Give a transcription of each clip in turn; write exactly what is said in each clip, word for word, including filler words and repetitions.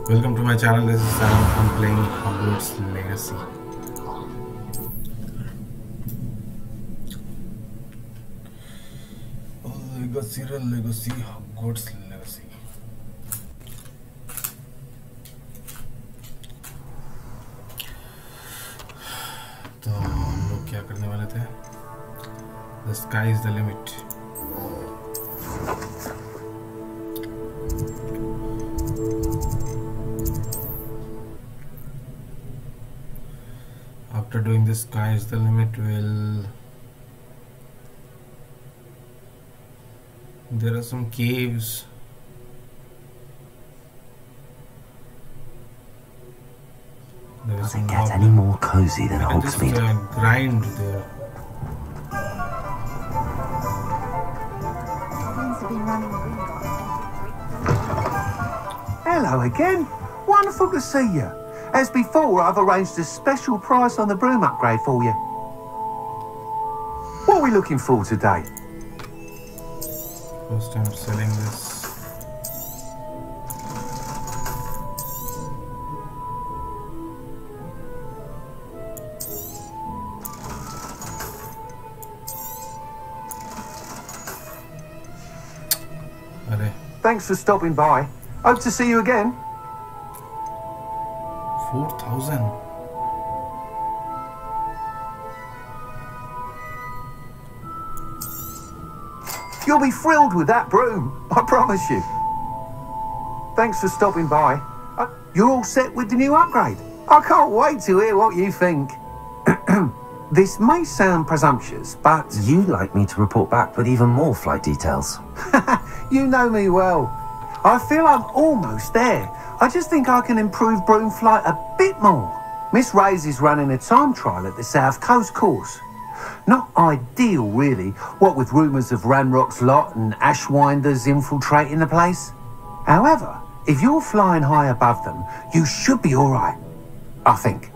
Welcome to my channel. This is Sam. I'm playing Hogwarts Legacy. Legacy, Legacy, Hogwarts Legacy. तो हम लोग क्या करने वाले थे? The sky is the limit. After doing this, sky is the limit. Will there are some caves. Does it get any more cozy than Hogsmeade? Uh, grind there. Hello again. Wonderful to see you. As before, I've arranged a special price on the broom upgrade for you. What are we looking for today? First time selling this. Are. Thanks for stopping by. Hope to see you again. Four thousand. You'll be thrilled with that broom, I promise you. Thanks for stopping by. Uh, you're all set with the new upgrade. I can't wait to hear what you think. This may sound presumptuous, but... You'd like me to report back with even more flight details. You know me well. I feel I'm almost there. I just think I can improve broom flight a bit more. Miss Ray's is running a time trial at the South Coast course. Not ideal, really, what with rumours of Ranrock's lot and Ashwinders infiltrating the place. However, if you're flying high above them, you should be all right, I think.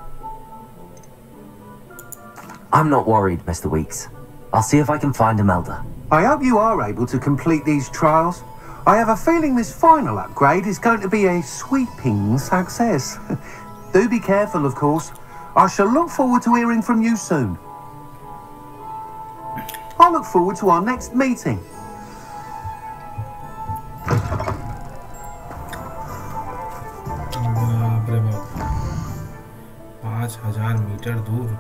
I'm not worried, Mister Weeks. I'll see if I can find Imelda. I hope you are able to complete these trials. I have a feeling this final upgrade is going to be a sweeping success. Do be careful, of course. I shall look forward to hearing from you soon. I look forward to our next meeting. बाप रे बाप, पाँच हजार metre दूर.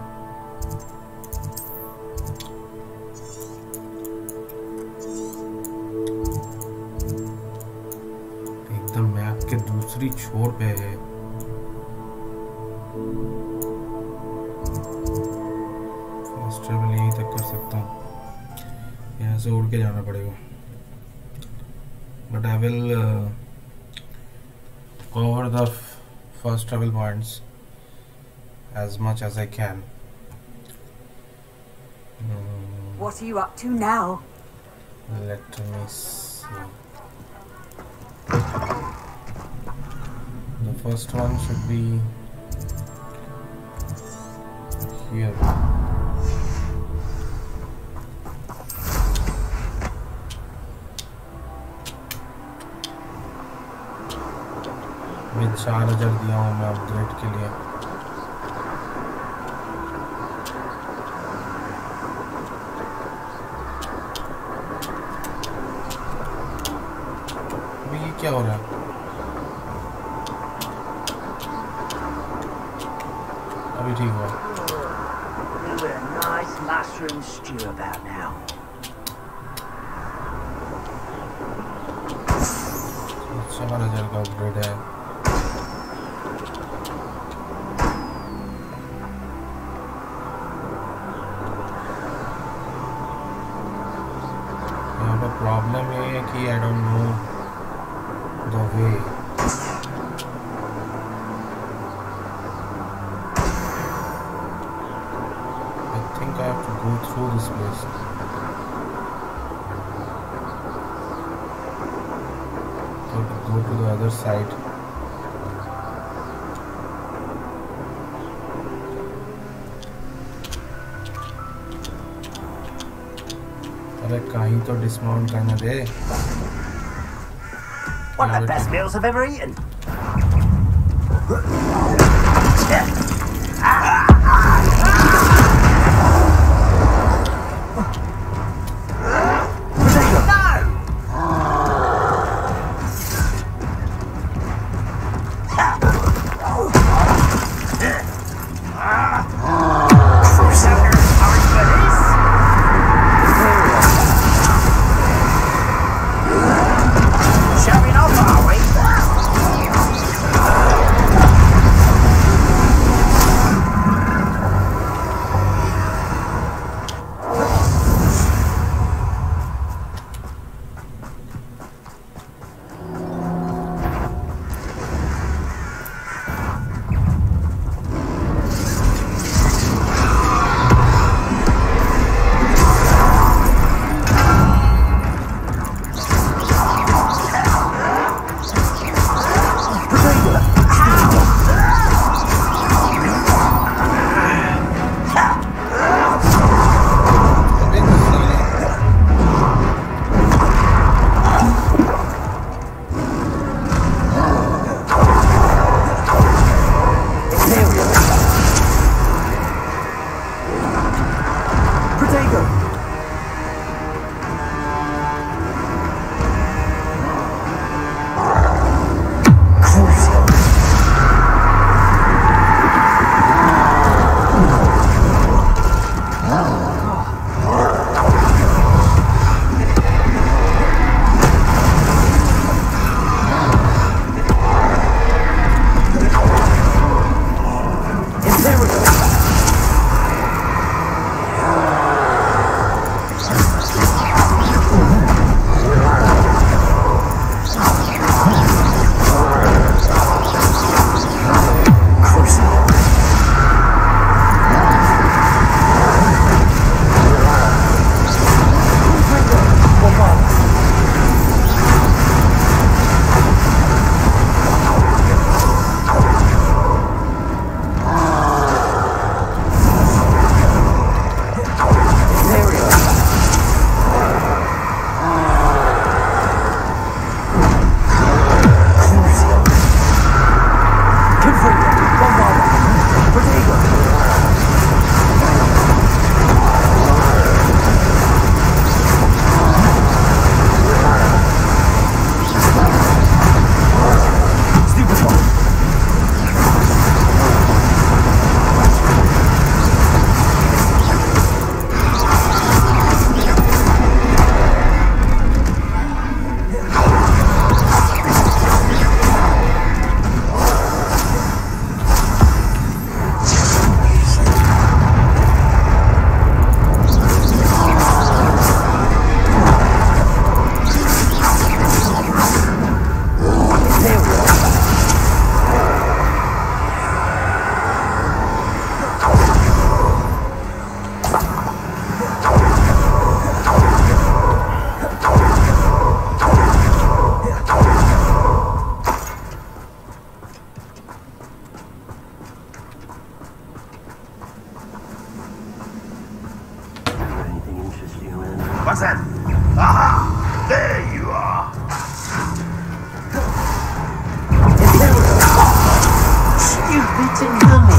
एकदम map के दूसरी छोर पे है. फास्ट ट्रैवल यहीं तक कर सकता हूँ. यहाँ से उड़ के जाना पड़ेगा. But I will uh, cover the first travel points as much as I can. Mm. What are you up to now? Let me see. The first one should be here. मैं चार हजार दिया हूँ मैं अपग्रेड के लिए. अभी ये क्या हो रहा है? अभी ठीक हुआ. Do a nice mushroom stew about now. चार हजार का अपग्रेड है. Problem ये है कि I don't know the way. I think I have to go through this place. So to go to the other side. अरे कहीं तो डिस्माउंट करना दे. One of the best meals I've ever eaten. What's that? Aha! There you are! Stupid and dummy.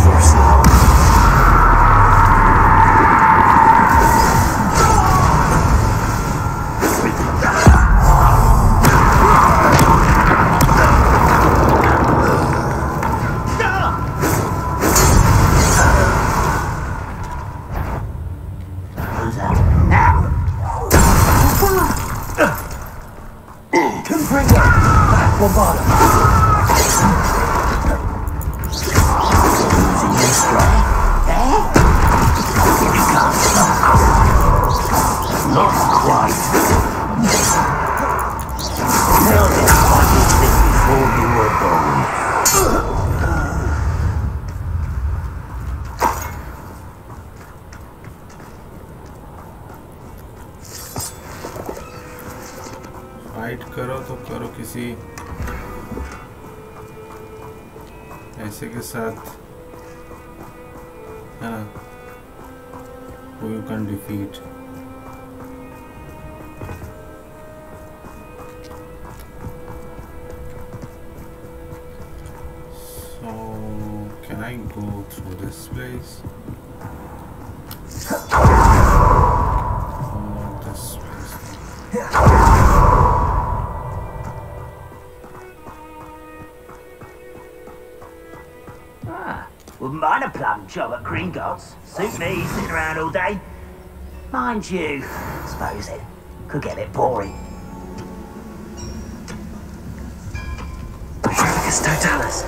Fight करो तो करो किसी ऐसे के साथ, है ना, who you can defeat. So So can I go through this place? Not this place. Ah, wouldn't mind a plum job at Gringotts. Suit me, sitting around all day. Mind you, I suppose it could get a bit boring. Petrificus totalis.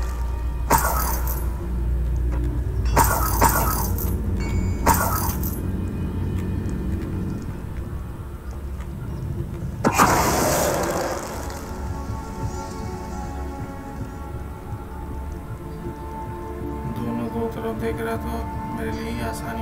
दोनों दो तरफ देख रहा तो मेरे लिए ही आसानी.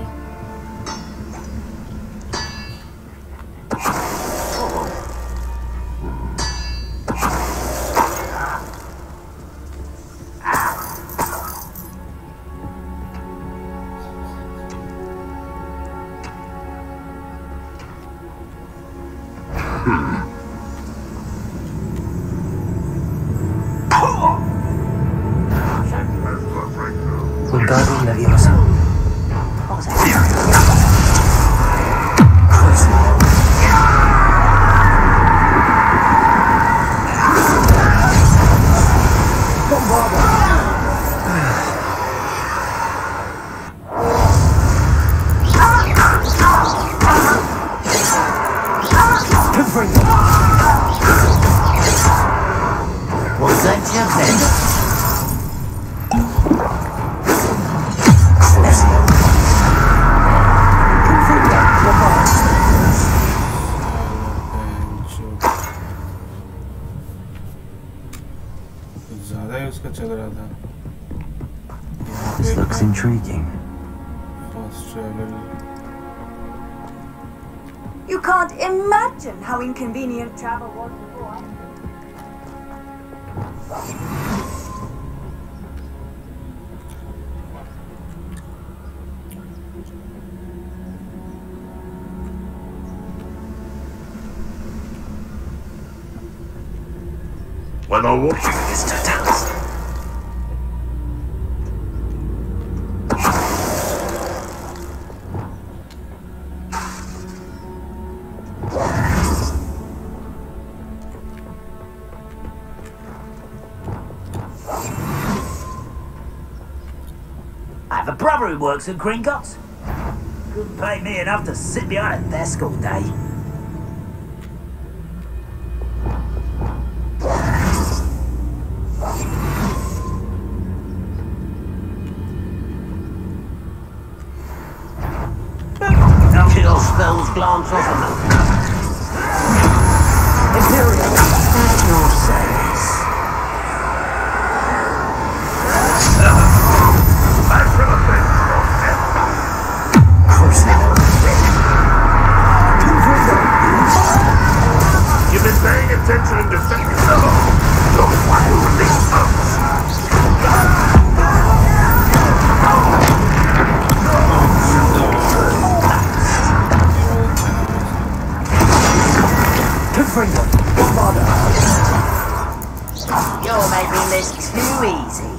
Wingardium Leviosa. What was that? What's that jump then? ज़्यादा ही उसका चल रहा था. This looks intriguing. Fast travel. You can't imagine how inconvenient travel was before. When I watch Petrificus totalis. I have a brother who works at Gringotts. Couldn't pay me enough to sit behind a desk all day. Kill spells glance off of them. Imperial, at your service. You've been paying attention in defending the law. Don't want to release us. You're making this too easy.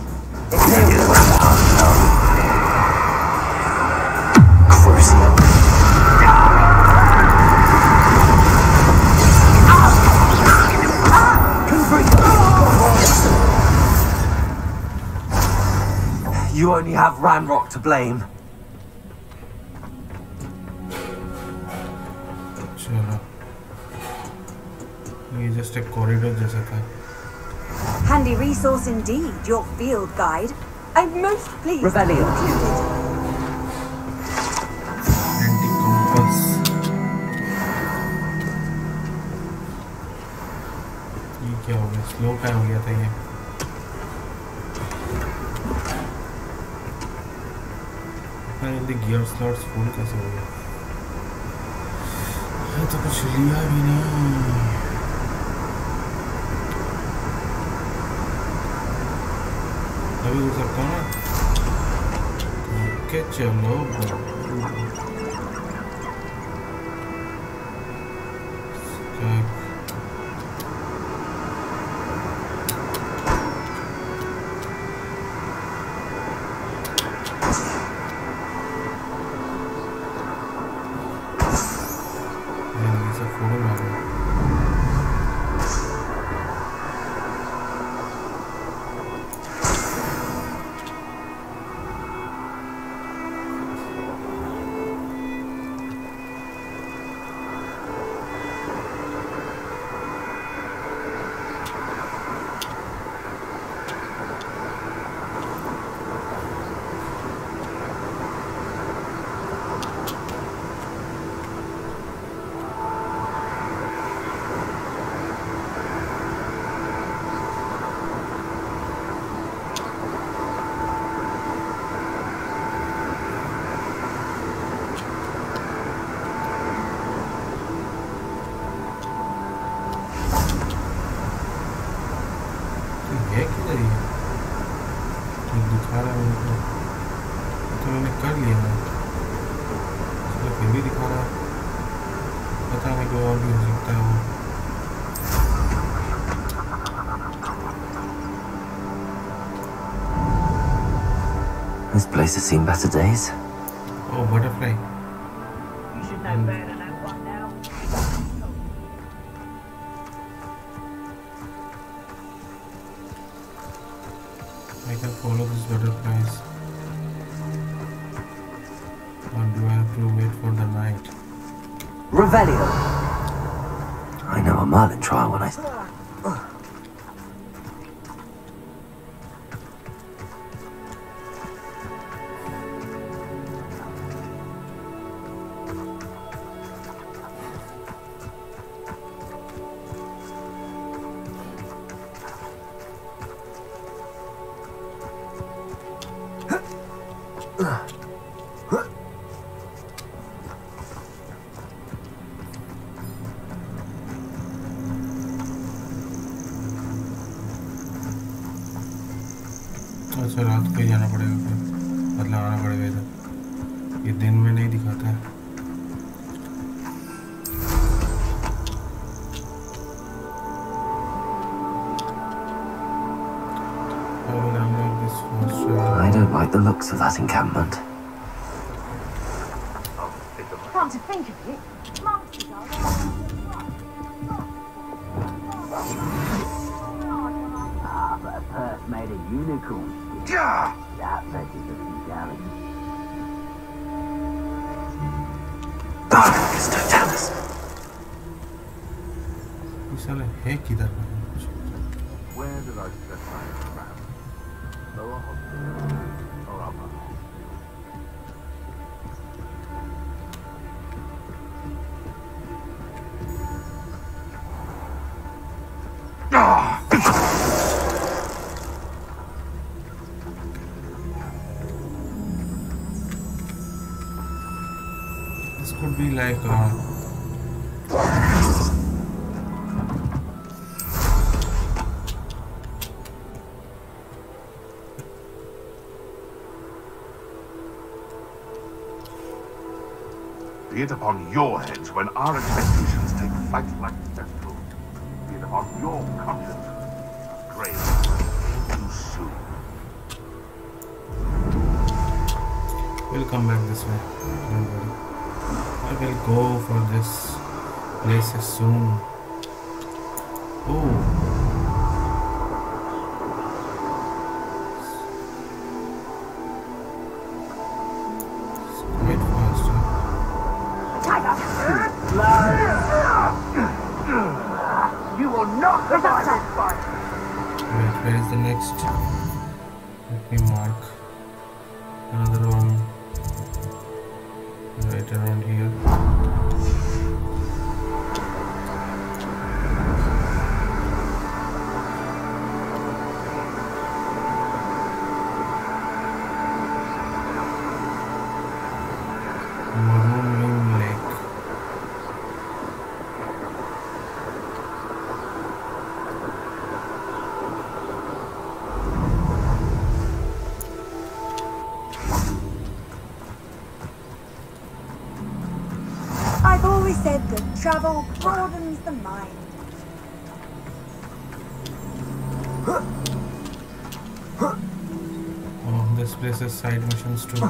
Crucium. You only have Ranrock to blame. चलो. ये just एक corridor जैसा था. Handy resource indeed, your field guide. I'm most pleased to be Revelio. included. Anti-compass. ये क्या हो गया? Slow क्या हो गया था ये? इतना जल्दी gear slots full कैसे हो गया? ये तो कुछ लिया भी नहीं. अभी हो सकता हूँ ना. ओके चलो. दिखा रहा है मेरे को, तो मैंने कर लिया है, चलो फिर भी दिखा रहा है, पता नहीं कोई और भी हो सकता है वो। This place has seen better days. Oh, butterfly. You should know better than that one now. I can follow these butterflies. Or do I have to wait for the night? Revelio. I know a Merlin trial when I... अच्छा रात को ही जाना पड़ेगा फिर, मतलब आना पड़ेगा इधर, ये दिन में नहीं दिखाता है। I don't like the looks of that encampment. Come to think of it, monsters are Ah, but a purse made of unicorn skin. That fetches a few galleys. Darkness Totalis. ये साले है किधर? Where did I set my trap? Lower hospital or upper? This could be like uh, Be it upon your heads when our expectations take flight like festivals. Be it upon your conscience. Grave too soon. we'll come back this way. Don't worry. I will go for this place soon. Oh. Quite fast, huh? You will not survive this fight! Wait, where is the next? Let me mark another one right around here. Maroon Wing Lake. I've always said that travel broadens the mind. Oh, this place has side missions too.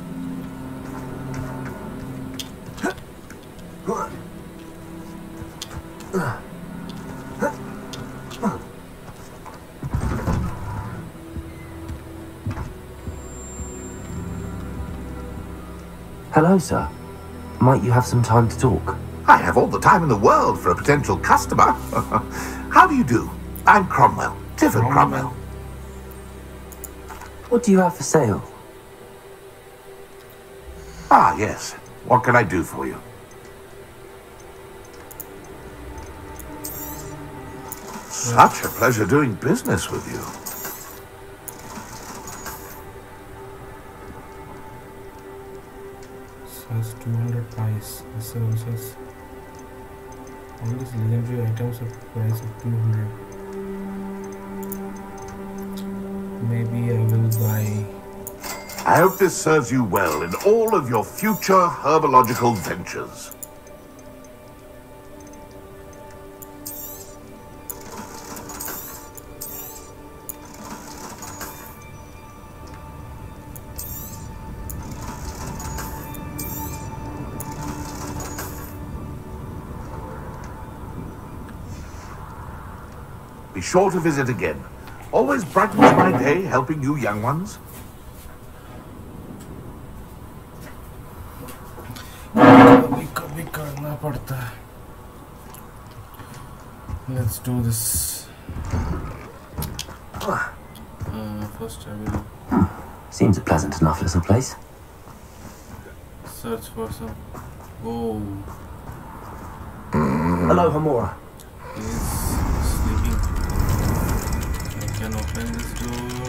Hello, sir. Might you have some time to talk? I have all the time in the world for a potential customer. How do you do? I'm Cromwell, Tiffin Cromwell. What do you have for sale? Ah, yes. What can I do for you? Such a pleasure doing business with you. Says two hundred price. This services. All these legendary items of price of two hundred. Maybe I will buy. I hope this serves you well in all of your future herbological ventures. Be sure to visit again. Always brightens my day helping you young ones. कभी कभी करना पड़ता है. Let's do this. Uh, first I will Seems a pleasant enough little place. search for some. Oh, Hello, Hamura. he's sleeping. I can open this door.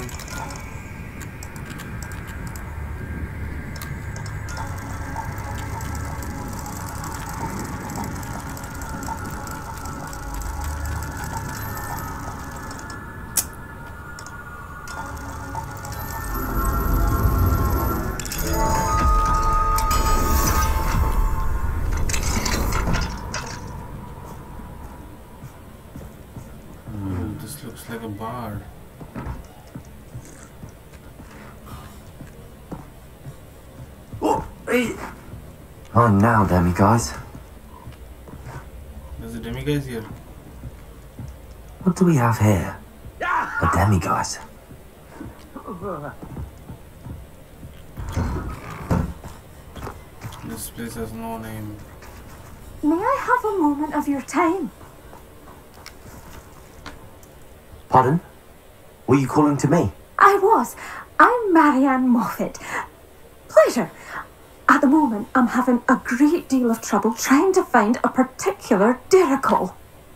This looks like a bar. On now, demi guys. There's a demiguise here. What do we have here? A demi guys. This place has no name. May I have a moment of your time? Pardon? Were you calling to me? I was. I'm Marianne Moffat. Pleasure. At the moment, I'm having a great deal of trouble trying to find a particular diricle.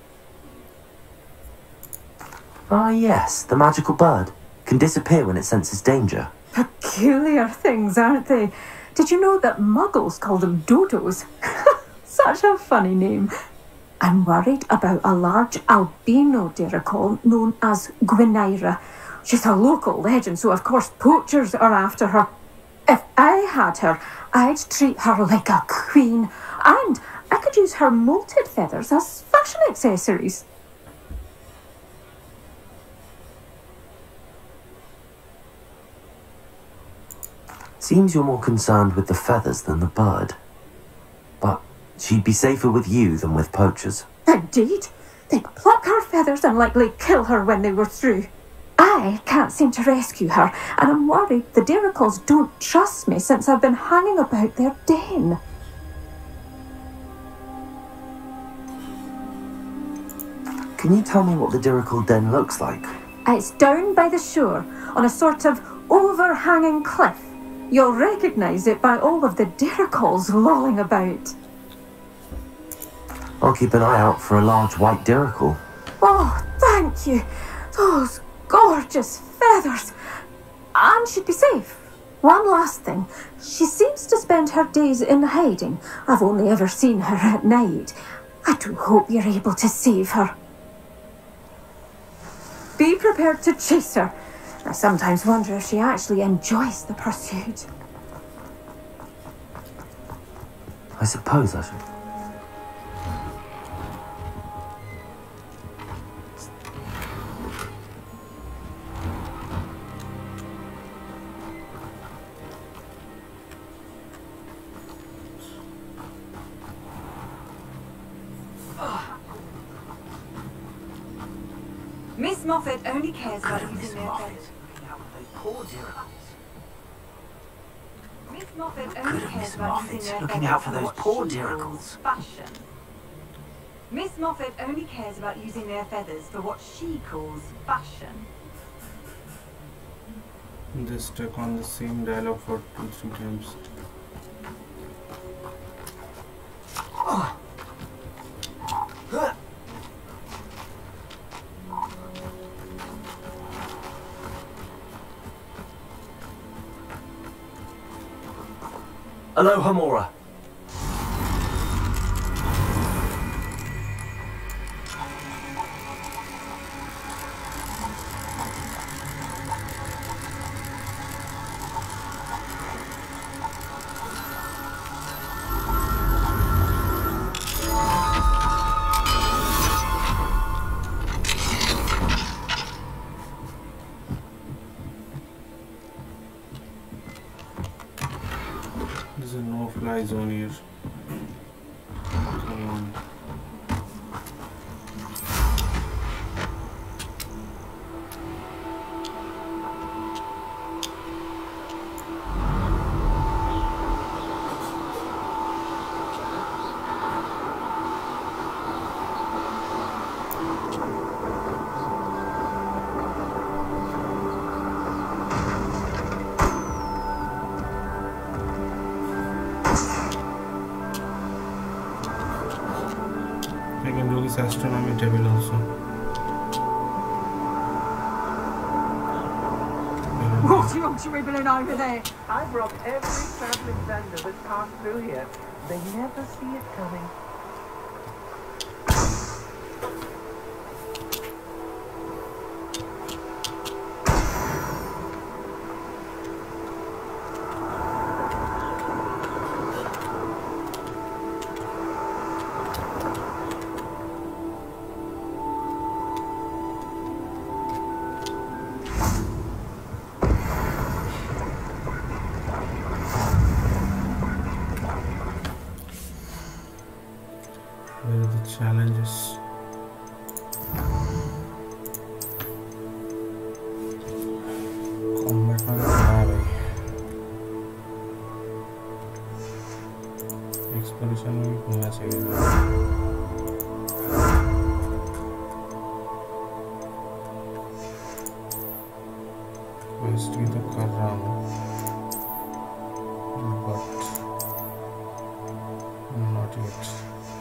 Ah, yes, the magical bird. Can disappear when it senses danger. Peculiar things, aren't they? Did you know that muggles call them dodos? Such a funny name. I'm worried about a large albino diricle known as Gwynaira. She's a local legend, so of course poachers are after her. If I had her, I'd treat her like a queen, and I could use her molted feathers as fashion accessories. Seems you're more concerned with the feathers than the bird. But she'd be safer with you than with poachers. Indeed. They'd pluck her feathers and likely kill her when they were through. I can't seem to rescue her, and I'm worried the diricles don't trust me since I've been hanging about their den. Can you tell me what the diricle den looks like? It's down by the shore, on a sort of overhanging cliff. You'll recognise it by all of the diricles lolling about. I'll keep an eye out for a large white diricle. Oh, thank you. Those gorgeous feathers. And she'd be safe. One last thing. She seems to spend her days in hiding. I've only ever seen her at night. I do hope you're able to save her. Be prepared to chase her. I sometimes wonder if she actually enjoys the pursuit. I suppose I should. Miss Moffat only cares about using Miss their Moffat. feathers. Looking out for those poor diricles. Miss Moffat only Good cares Miss about using Moffat. their Looking feathers out for for those what poor she calls diricles. fashion. Miss Moffat only cares about using their feathers for what she calls fashion. Just stuck on the same dialogue for two, three times. Hello, Hamura. no-fly zone here. Come on. I can do this astronomy table also. What are you dribbling over there? I've robbed every travelling vendor that's passed through here. They never see it coming. Where are the challenges? Combat on the highway. Exploration में भी घूमना चाहिए. Quest भी तो कर रहा हूँ, but not yet.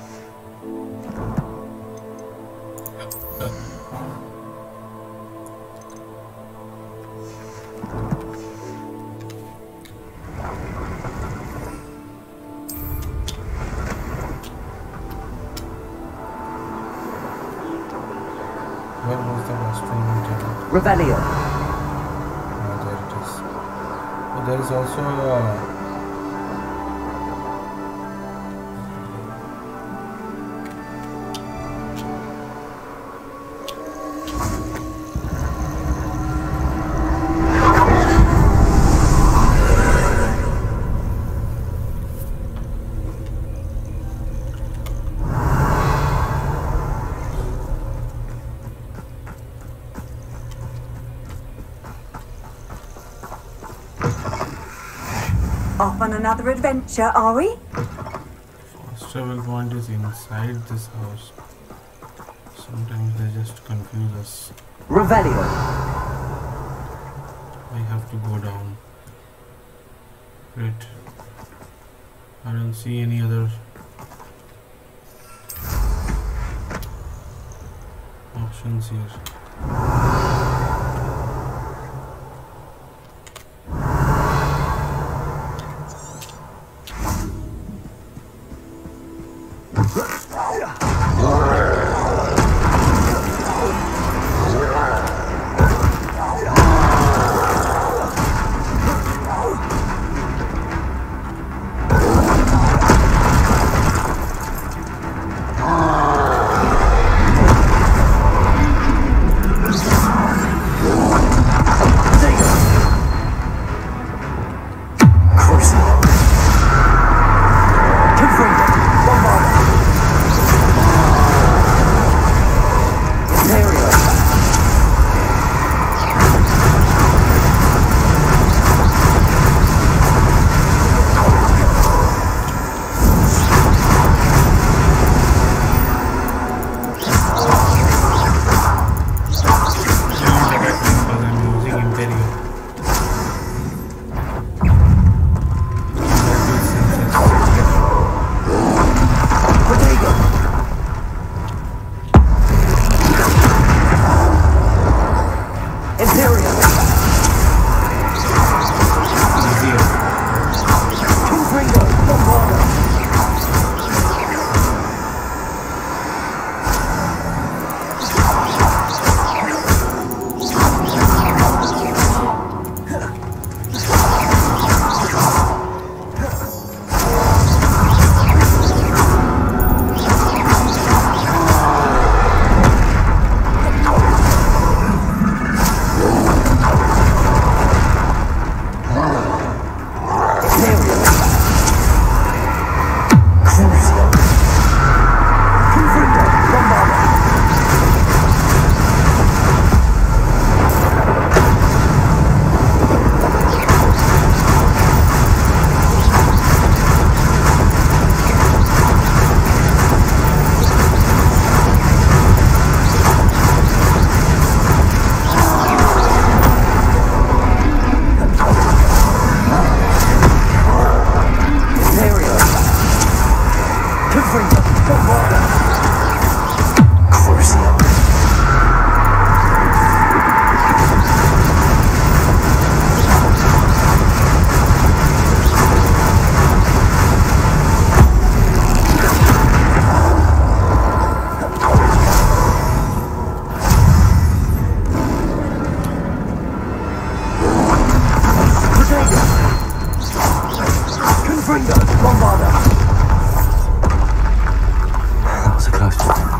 Where was the astronomy table? Revelio. Oh, there it is. Oh, there is also a Off on another adventure, are we? first travel point is inside this house. Sometimes they just confuse us. Revelio. I have to go down. Great. I don't see any other options here. Confringo! Bombarda! That was a close one.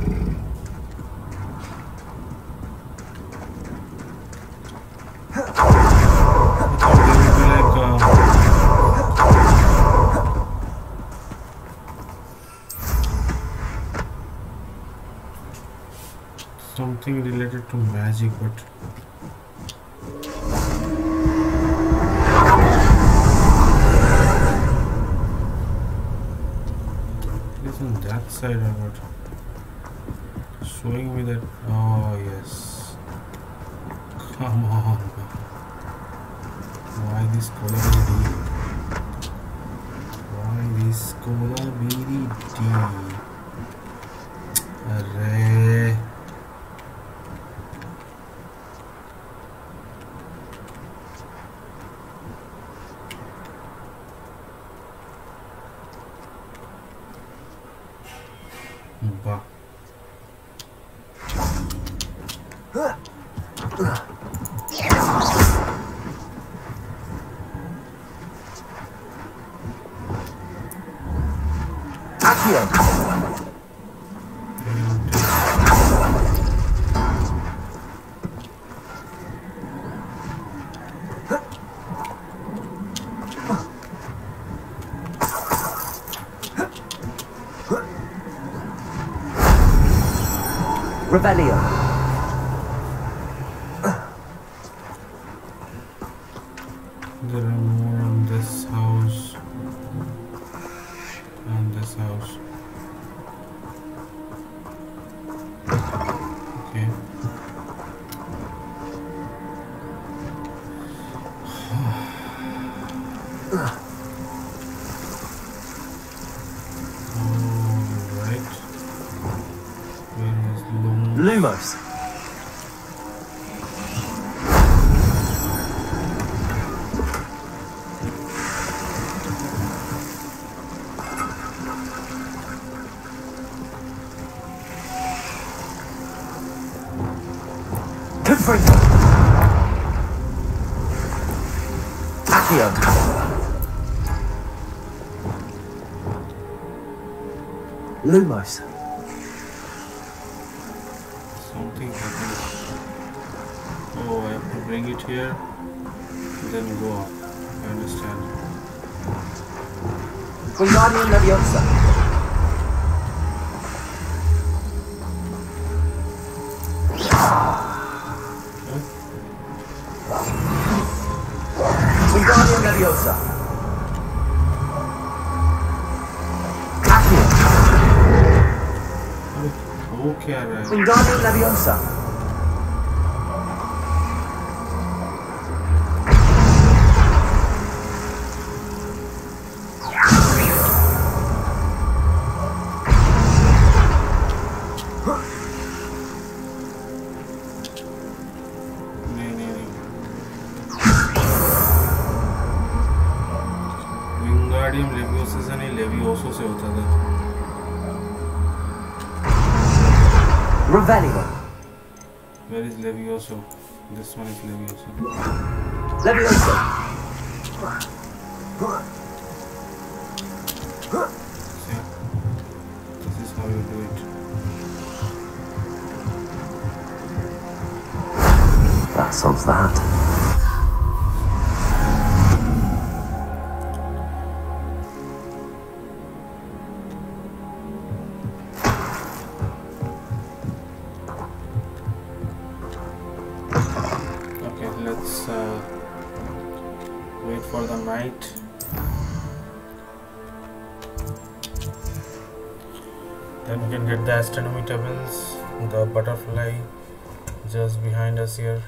Something related to magic, but it is on that side or what? Showing me that. Oh, yes. Come on. Why this color B D? Why this color B D? Array. Bah. Accio! Revelio. There are more on this house and this house. Okay. Alright. Where is Lumos? Lumos. Confringo. Accio. Lumos. Something happened. Oh, I have to bring it here, then go up. I understand. Wingardium Leviosa. Wingardium Leviosa. Accio. वो क्या रहा है? Wingardium Leviosa. नहीं नहीं नहीं. Wingardium Leviosa से नहीं, Levioso से होता था. Revelio. Where is Levioso? This one is Levioso. Leviosa. See? This is how you do it. That solves that. Okay, let's uh, wait for the night. Then we can get the astronomy tables, the butterfly just behind us here.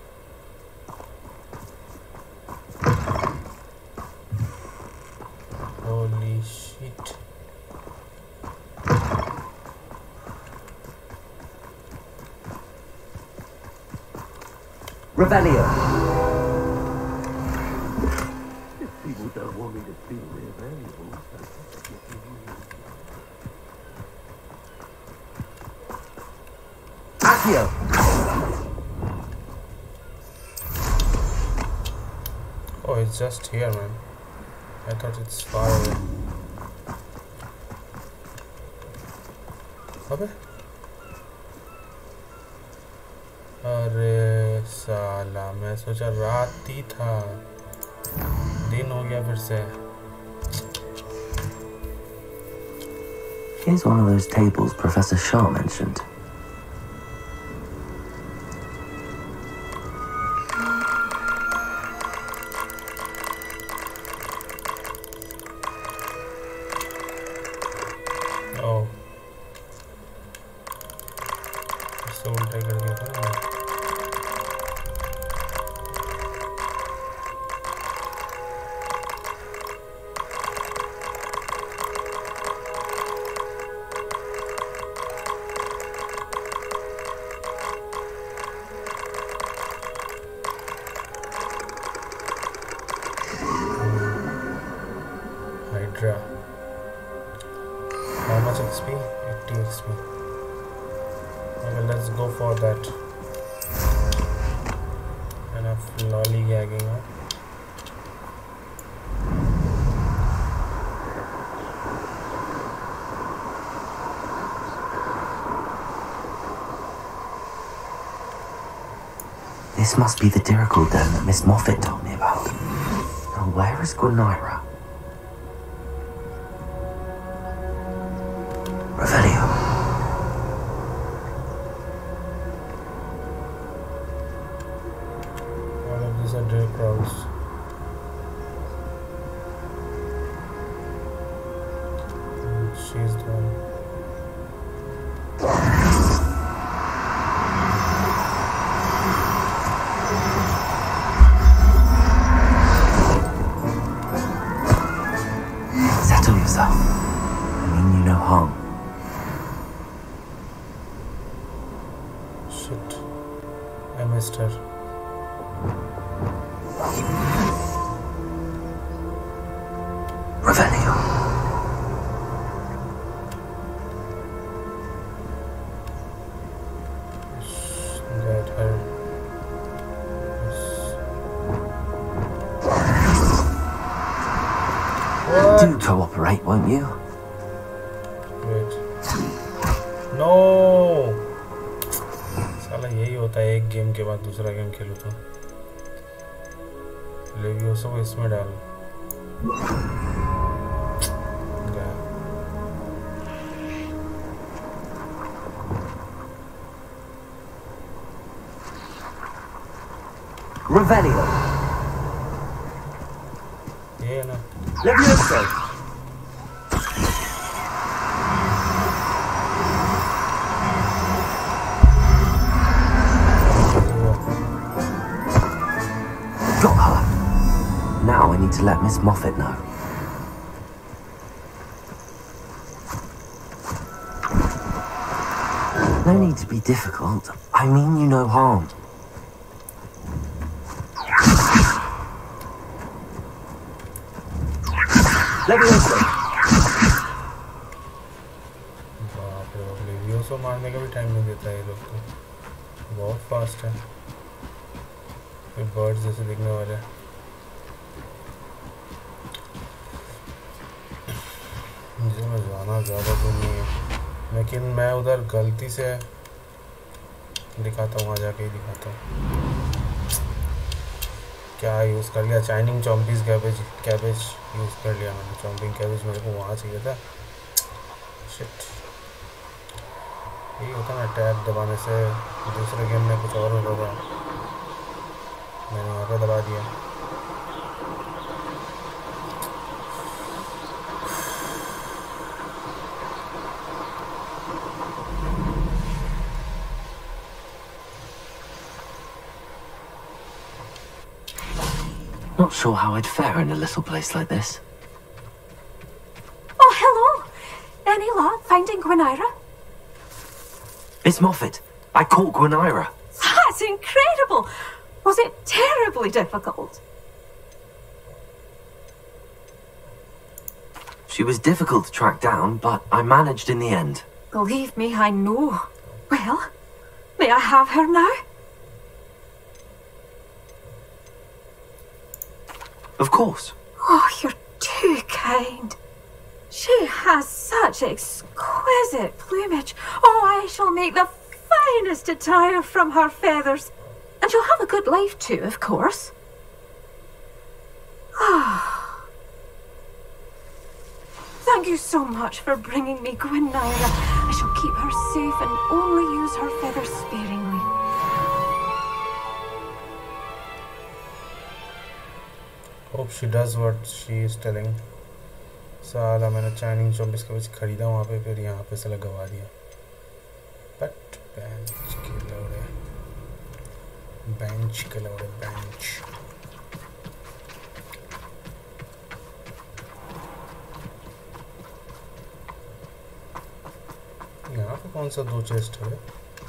Holy shit. Revelio. People don't want me to feel their valuable. Accio. Oh, it's just here, man. I thought it's far away. अबे अरे साला मैं सोचा रात ही था दिन हो गया फिर से. Here's one of those tables Professor Shaw mentioned. Oh. इससे उल्टा कर दिया था ना. Hydra. How much X P? eighty X P. Okay, let's go for that. Enough lollygagging. Huh? This must be the Dirical den that Miss Moffat told me about. Now, where is Gwynaira? Revelio. All of these are Drake crowds. And she's the one. Settle yourself. I mean you no harm. Shit. I missed her. Revelio. Get her. Yes. Do cooperate, won't you? Wait. No. साला यही होता है एक game के बाद दूसरा game खेलो तो. Leviosa को इसमें डाल. गया. Revelio. ये है ना. Levioso. Got her. Now I need to let Miss Moffat know. No need to be difficult. I mean you no harm. Levioso. बाप रे बाप. लेवियोसा मारने का भी टाइम नहीं देता है ये लोग तो. बहुत फास्ट है. ये बर्ड्स जैसे दिखने वाले हैं. मुझे मैं जाना ज़्यादा तो नहीं है लेकिन मैं उधर गलती से दिखाता हूँ. वहाँ जाके ही दिखाता हूँ. क्या यूज़ कर लिया. चाइनिंग चॉम्पीज कैबेज कैबेज यूज़ कर लिया मैंने. चॉम्पिंग कैबेज मेरे को वहाँ चाहिए था. शिट. यही होता ना टैब दबाने से. दूसरे गेम में कुछ और होता था. मैंने यहाँ पे दबा दिया. Not sure how I'd fare in a little place like this. Oh, hello. Any luck finding Gwynaira? Miss Moffat, I caught Gwynaira. That's incredible. Was it terribly difficult? She was difficult to track down, but I managed in the end. Believe me, I know. Well, may I have her now? Of course. Oh, you're too kind. She has such exquisite plumage. Oh, I shall make the finest attire from her feathers. And she'll have a good life too, of course. Ah. Thank you so much for bringing me Gwynnira. I shall keep her safe and only use her feathers sparingly. Hope she does what she is telling. साला मैंने chaining चौबीस के बीच खरीदा वहाँ पे, फिर यहाँ पे से लगवा दिया. बट बेंच के लौड़े, बेंच के लौड़े, बेंच. यहाँ पे कौन सा दो चेस्ट है?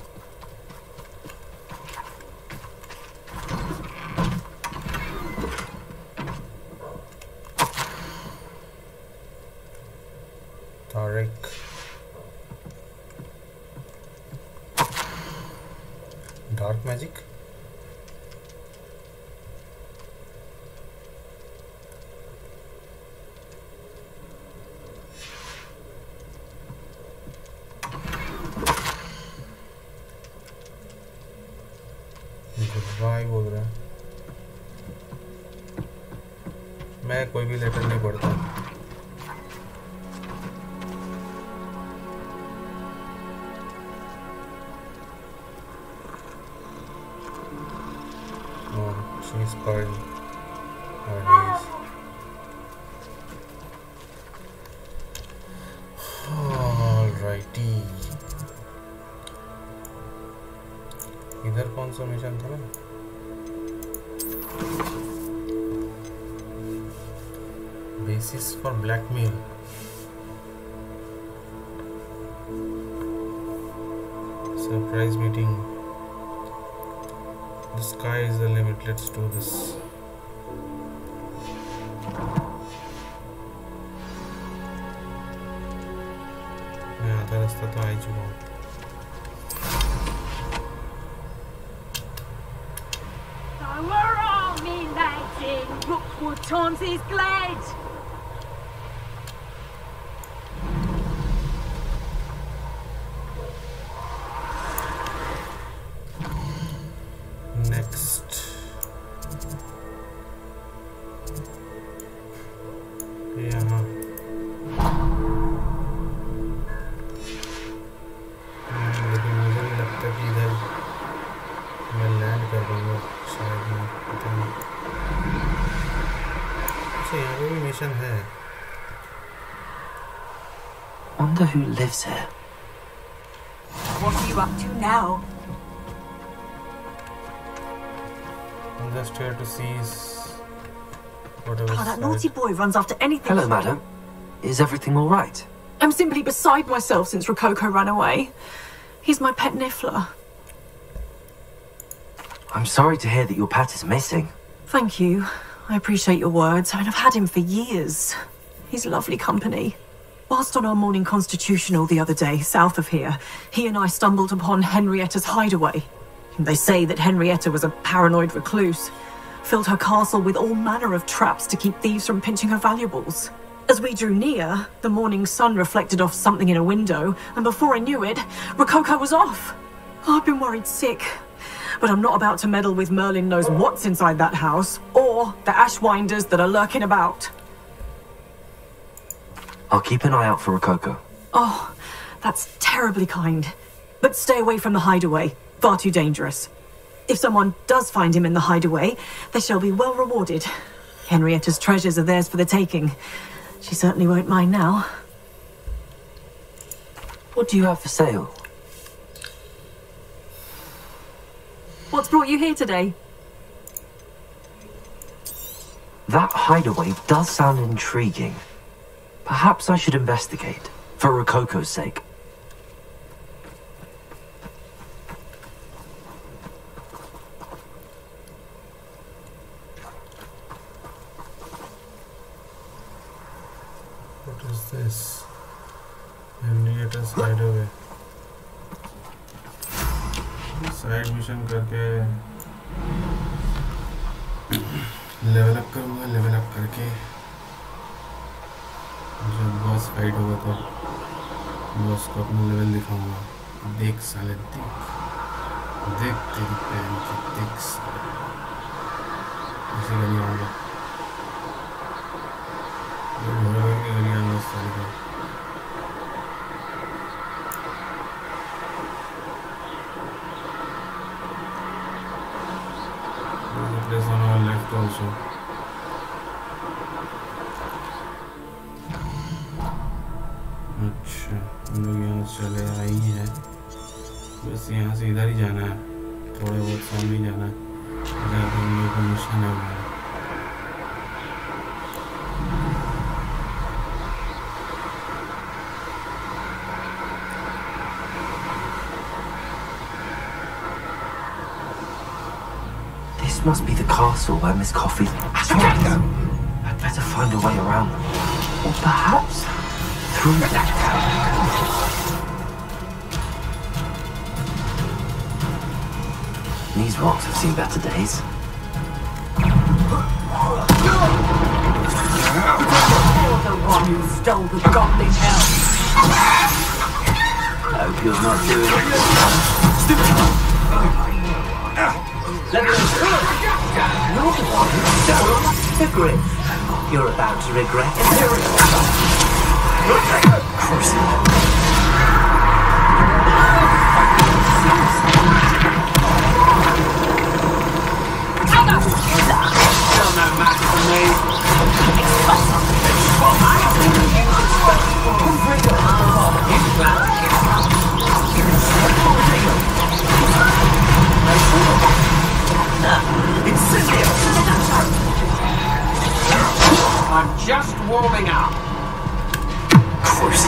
Tariq. Dark magic. Goodbye बोल रहा है. मैं कोई भी लेटर नहीं पढ़ता. She's Pearl. Nowadays. Alrighty. इधर कौन सा मिशन था ना? Basis for blackmail. Surprise meeting. The sky is the limit. Let's do this. मैं आधा रास्ता तो आ ही चुका हूँ. So we're all me lads in Rookwood Taunsy's glad. Wonder who lives here. What are you up to now? I'm just here to seize whatever. Oh, that naughty boy runs after anything. Hello, madam. Is everything all right? I'm simply beside myself since Rococo ran away. He's my pet Niffler. I'm sorry to hear that your pet is missing. Thank you. I appreciate your words. I mean, I've had him for years. He's lovely company. Whilst on our morning constitutional the other day, south of here, he and I stumbled upon Henrietta's hideaway. They say that Henrietta was a paranoid recluse, filled her castle with all manner of traps to keep thieves from pinching her valuables. As we drew near, the morning sun reflected off something in a window, and before I knew it, Rococo was off. Oh, I've been worried sick. But I'm not about to meddle with Merlin knows what's inside that house, or the Ashwinders that are lurking about. I'll keep an eye out for Rococo. Oh, that's terribly kind. But stay away from the hideaway. Far too dangerous. If someone does find him in the hideaway, they shall be well rewarded. Henrietta's treasures are theirs for the taking. She certainly won't mind now. What do you have for sale? What's brought you here today? That hideaway does sound intriguing. Perhaps I should investigate, for Rococo's sake. What is this? Henrietta's hideaway. Side mission करके level up करूँगा, level up करके जब boss fight होगा तो boss को अपना level दिखाऊंगा. देख साले देख देख तेरी बहन की देख साले. ऐसे करनी आऊँगा. ये घोड़े घोड़े के करनी आऊँगा साले को. Place on our left also. अच्छा हम लोग यहाँ चले आई हैं. बस यहाँ से इधर ही जाना है. थोड़े बहुत सामने ही जाना है. जहाँ पे हम लोग का मिशन है हमारा. This must be the castle where Miss Coffee... I'd better find a way around them. Or perhaps through that tower. These rocks have seen better days. You're the one who stole the goblin helm. I hope you're not doing it. Let me You're the one who stole the grip. You're about to regret it. Still no match for me. I'm just warming up. Of course.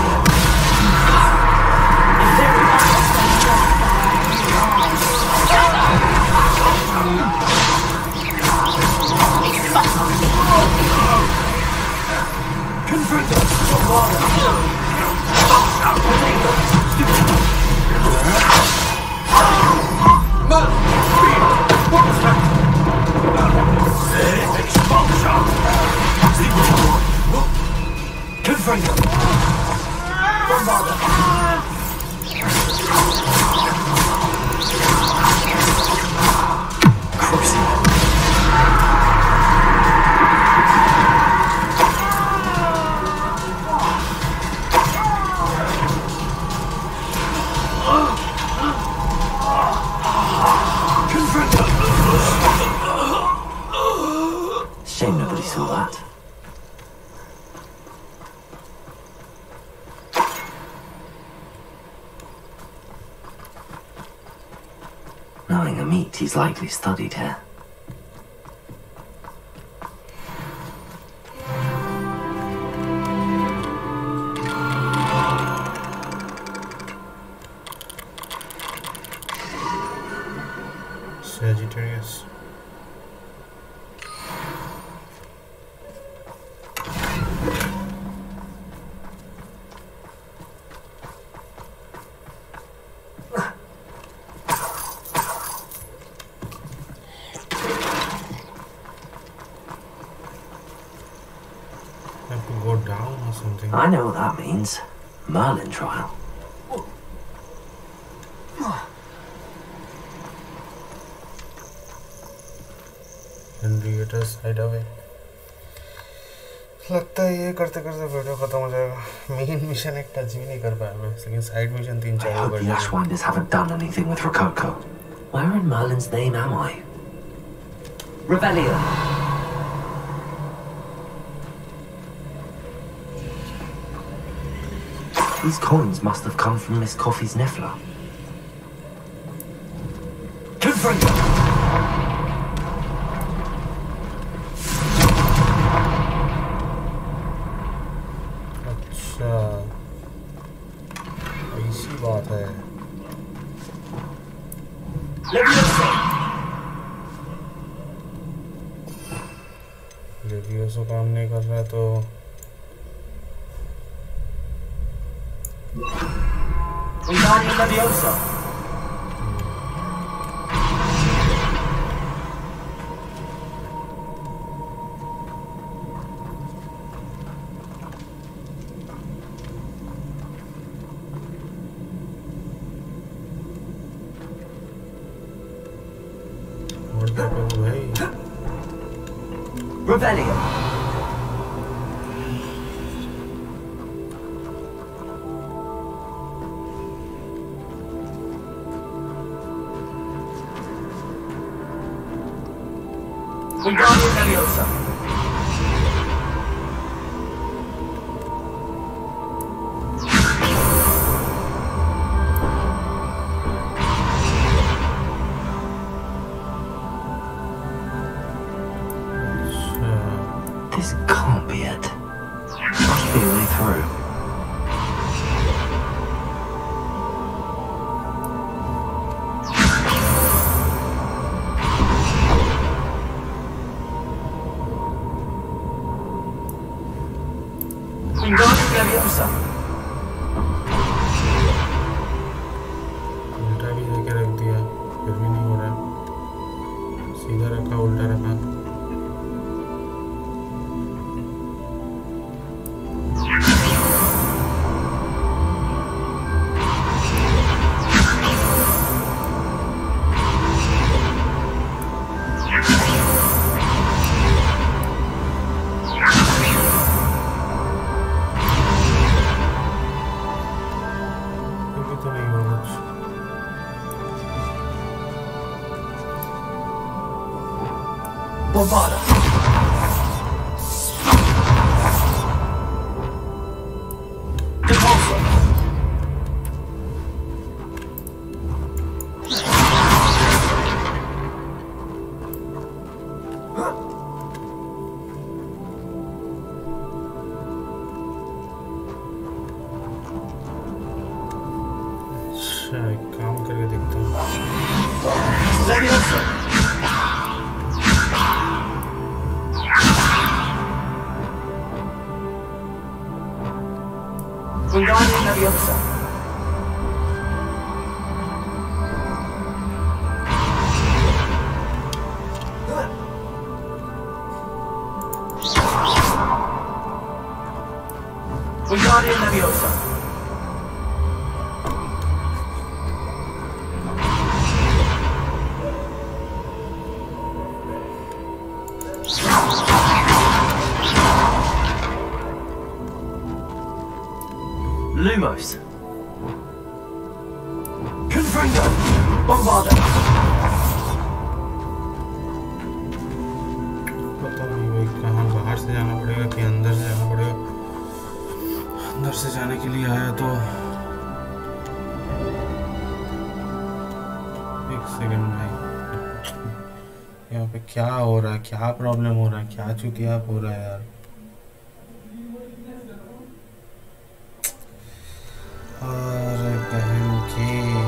Shame nobody saw that. Knowing a meat, he's likely studied here. Sagittarius. Have to go down or something. I know what that means. Merlin trial. Henrietta's hideaway. लगता है ये करते करते video खत्म हो जाएगा. Main mission एक touch भी नहीं कर पाया मैं, लेकिन साइड मिशन तीन I चार hope कर the लिए. Ashwinders haven't done anything with Rococo. Where in Merlin's name am I? Rebellion. These coins must have come from Miss Coffee's Niffler. अच्छा ऐसी बात है. लेवियोसो काम नहीं कर रहा है तो Wingardium Leviosa. Rebellion. Wingardium Leviosa. This can't be it. Must be a way through. Wingardium Leviosa. उल्टा भी देके रख दिया फिर भी नहीं हो रहा सीधा रखा उल्टा रखा Bombarda. Depulso. अच्छा एक काम करके देखता हूँ Leviosa. Wingardium Leviosa. Wingardium Leviosa. Lumos. Confringo. Bombarda. पता नहीं भाई कहाँ बाहर से जाना पड़ेगा कि अंदर से जाना पड़ेगा अंदर से जाने के लिए आया तो एक सेकंड भाई यहाँ पे क्या हो रहा है क्या प्रॉब्लम हो रहा है क्या चुतियाप हो रहा है यार अरे बहन की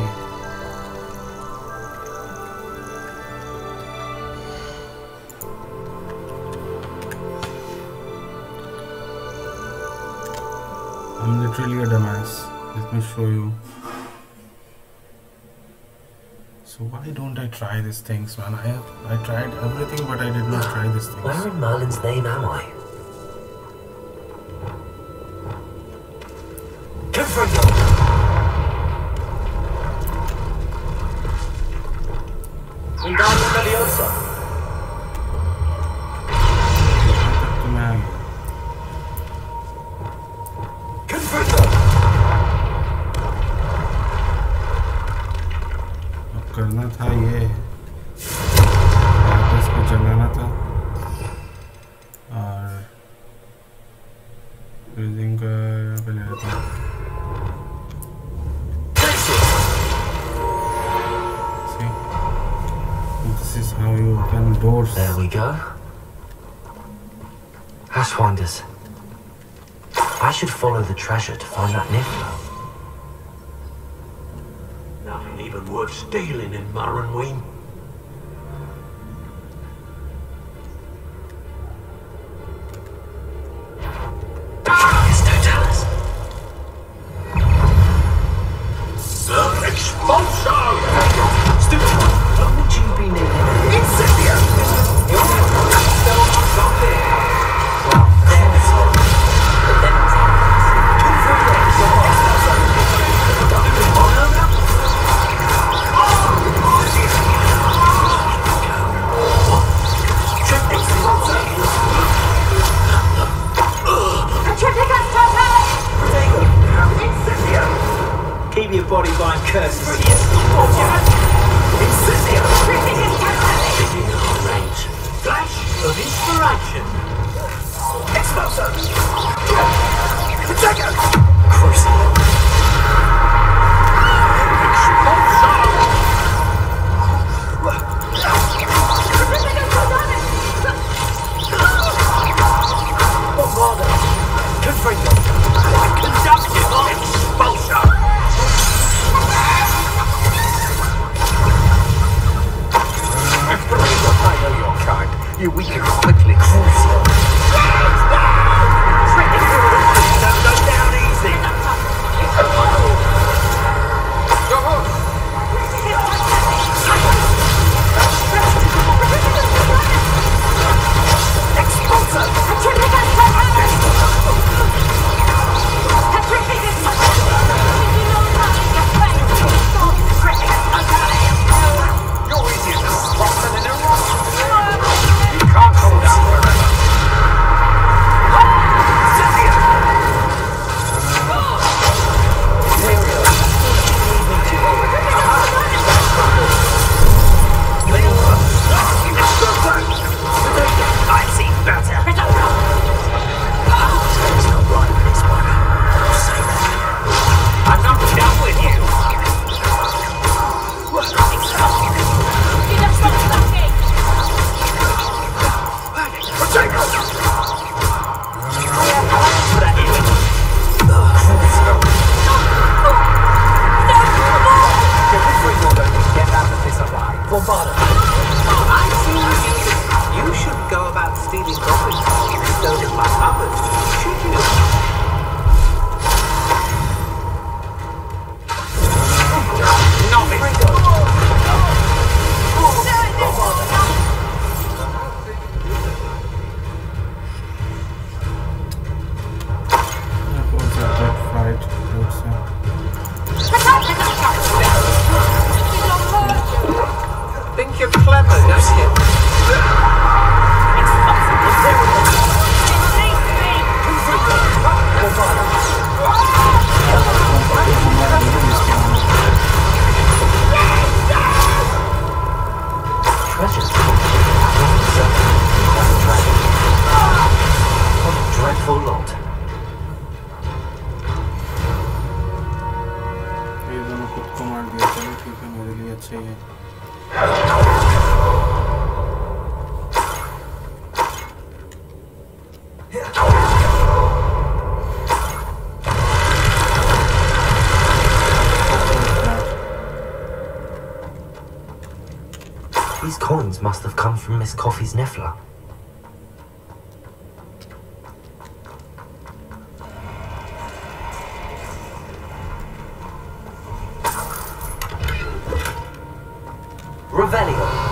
I'm literally a dumbass. Let me show you. So why don't I try these things, man? I have, I tried everything, but I did not try these things. Where in Merlin's name am I? Confringo. Wingardium Leviosa. यहाँ तक तो मैं आ गया Confringo. अब करना था ये यहाँ पे इसको चलाना था और फ्रीजिंग का यहाँ पे ले लेता हूँ See, this is how you open doors. There we go. Ashwinders. I should follow the treasure to find that Niffler. Nothing even worth stealing in Marunween. Yes, do tell us. The Expulsor! What would you be needing? Incendio! You're still not there. Well, there's hope. But then it's These coins must have come from Miss Coffey's Nefla. Revelio.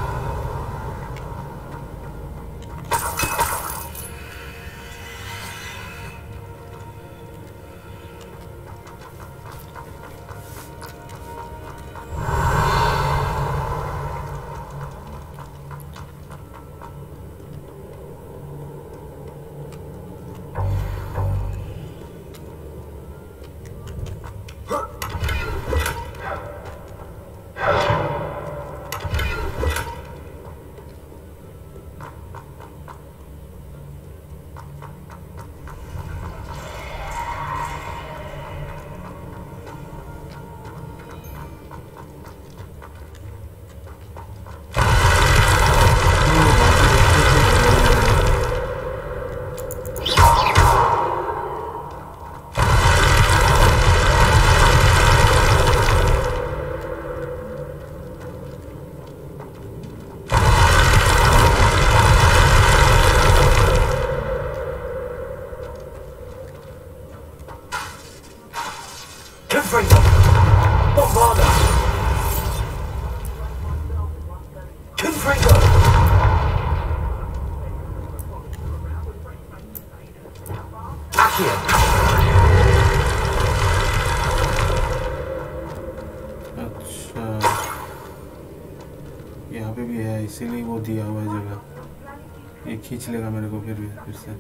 इसीलिए वो दिया हुआ जगह ये खींच लेगा मेरे को फिर फिर से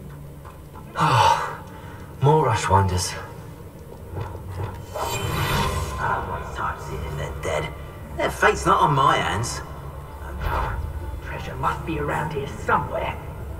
More rush winders. Ah, my tight Their fate's not on my hands. Treasure must be around here somewhere.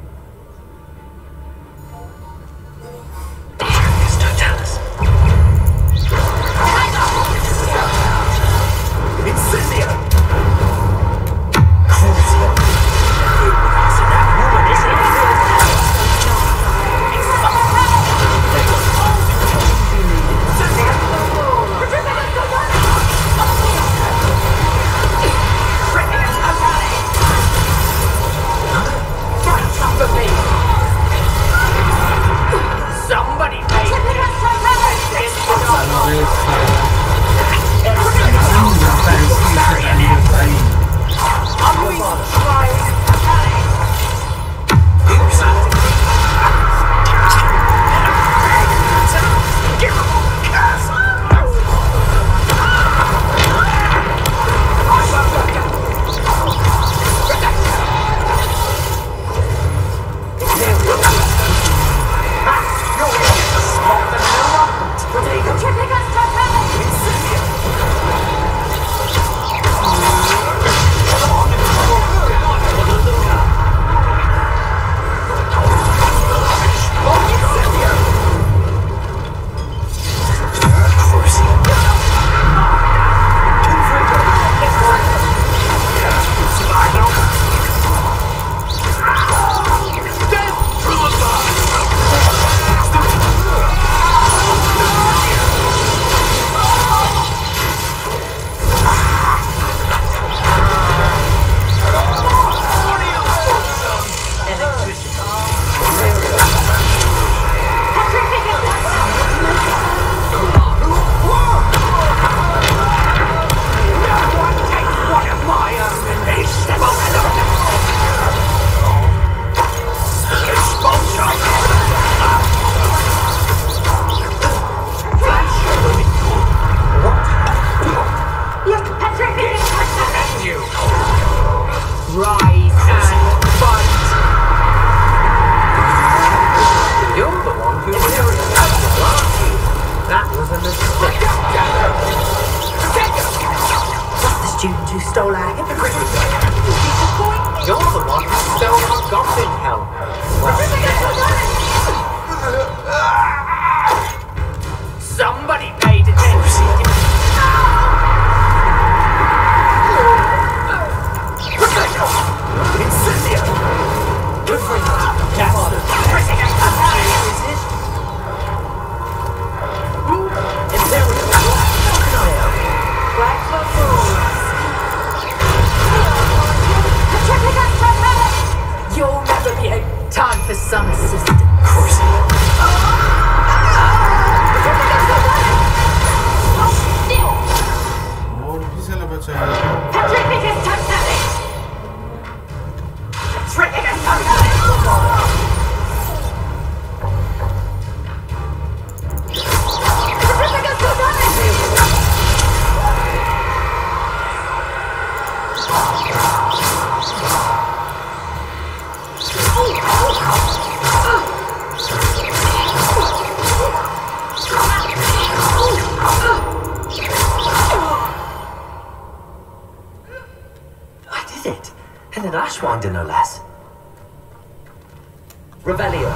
No less. Revelio.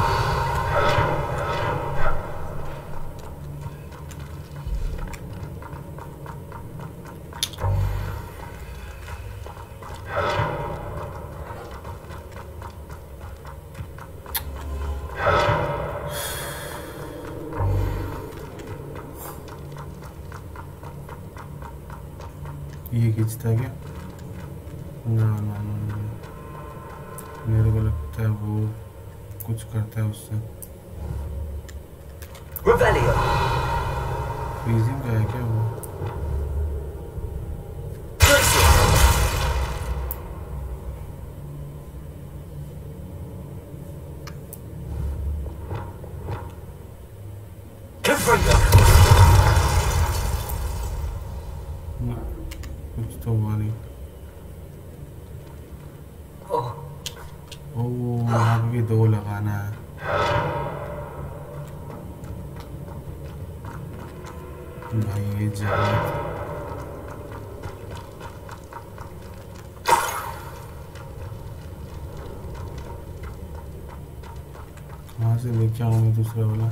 ये खींचता है क्या? ना ना ना मेरे को लगता है वो कुछ करता है उससे। फ्रीजिंग का है क्या वो? ना कुछ तो हुआ नहीं। ओह यहाँ पे भी दो लगाना है। भाई ये जगह वहाँ से लेके आऊँ मैं दूसरा वाला।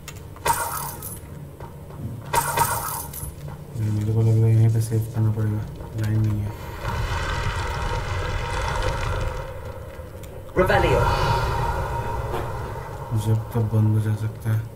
मेरे को लग रहा है यहीं पे सेव करना पड़ेगा, लाइन नहीं है। Revelio. जब तक बंद हो जा सकता है।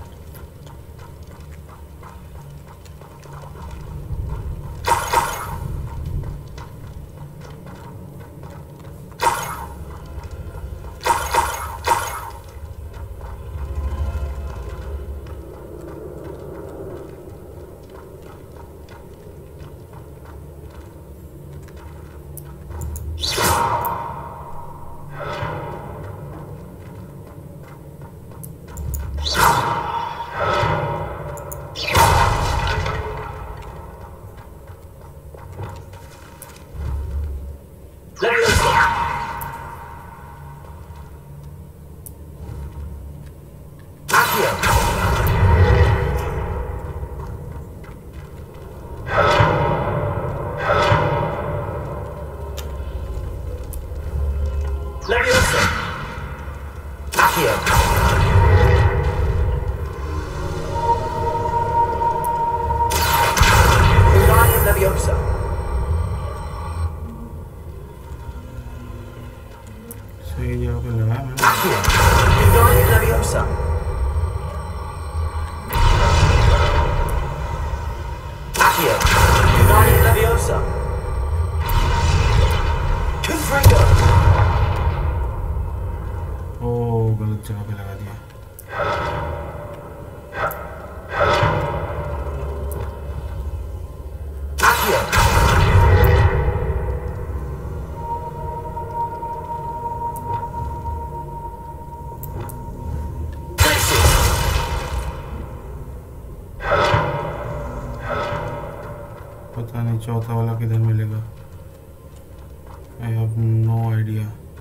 पता नहीं चौथा वाला किधर मिलेगा। I have no idea.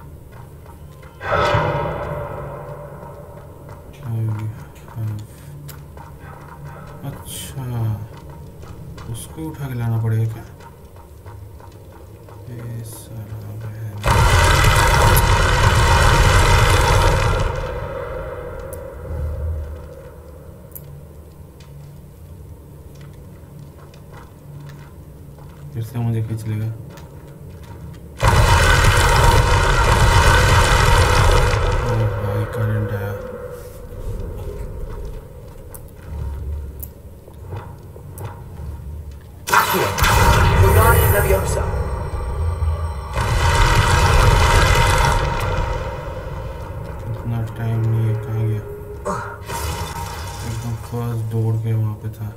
अच्छा, उसको उठा के लाना पड़ेगा क्या? ये सारा बहन। फिर से मुझे खींच लेगा। ओह भाई, करंट आया। इतना टाइम नहीं है, कहाँ गया? एकदम फर्स्ट दौड़ के वहाँ पे था।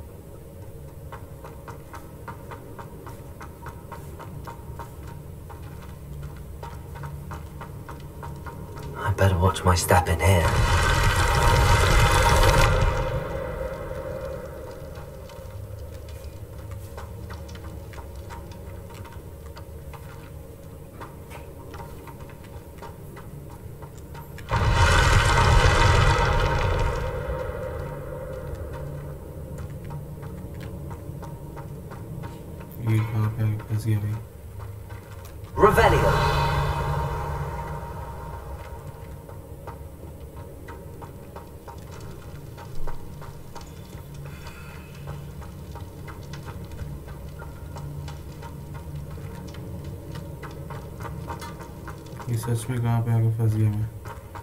I better watch my step in here. ये कहाँ पे फंस गया भाई? Revelio. ये सच में कहाँ पे आके फंस गया मैं?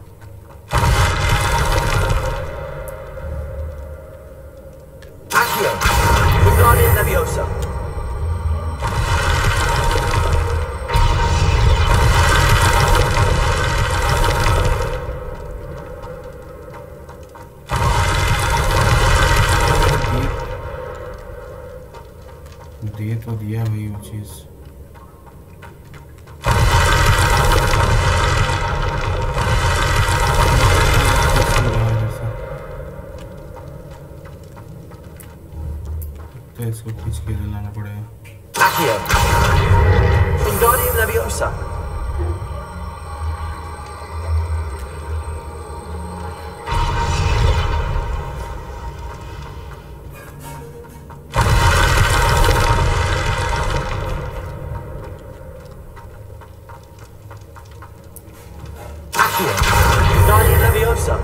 Accio. Wingardium Leviosa. दे तो दिया भाई वो चीज़। तो इसको खींच के लाना पड़ेगा। Accio. Wingardium Leviosa. Accio. Wingardium Leviosa. Leviosa!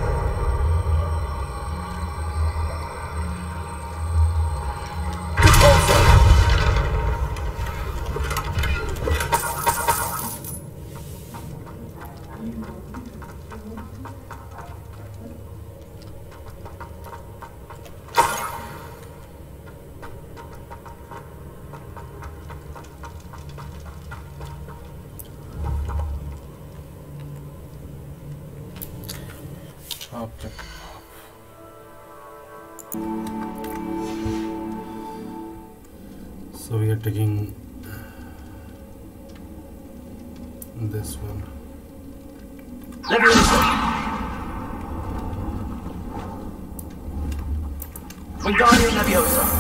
Object. So we are taking this one. Leviosa! Wingardium Leviosa!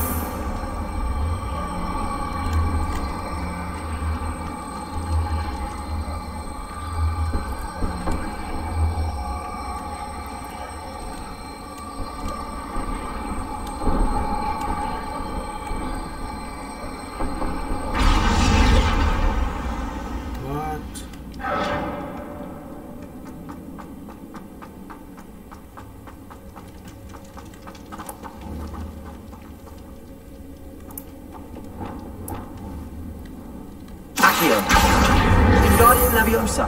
Wingardium Leviosa!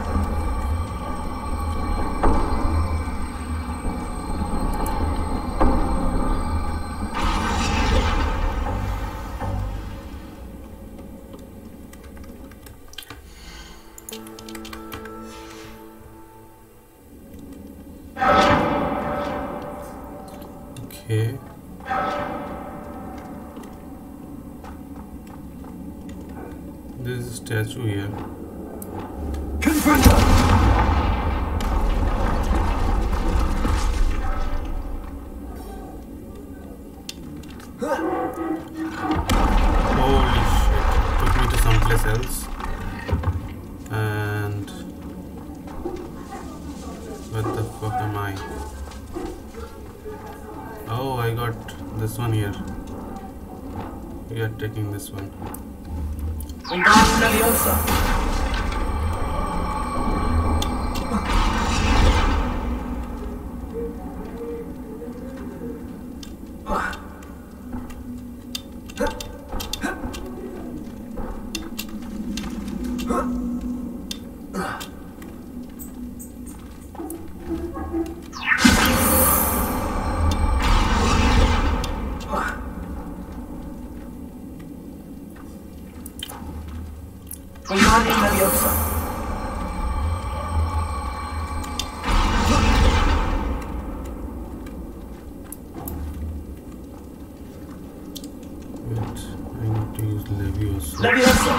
Okay. There's a statue here. Confringo! Holy shit. Took me to someplace else. And what the fuck am I? Oh, I got this one here. We are taking this one. Wingardium Leviosa! Wingardium Leviosa! Wait, I need to use Leviosa. Leviosa!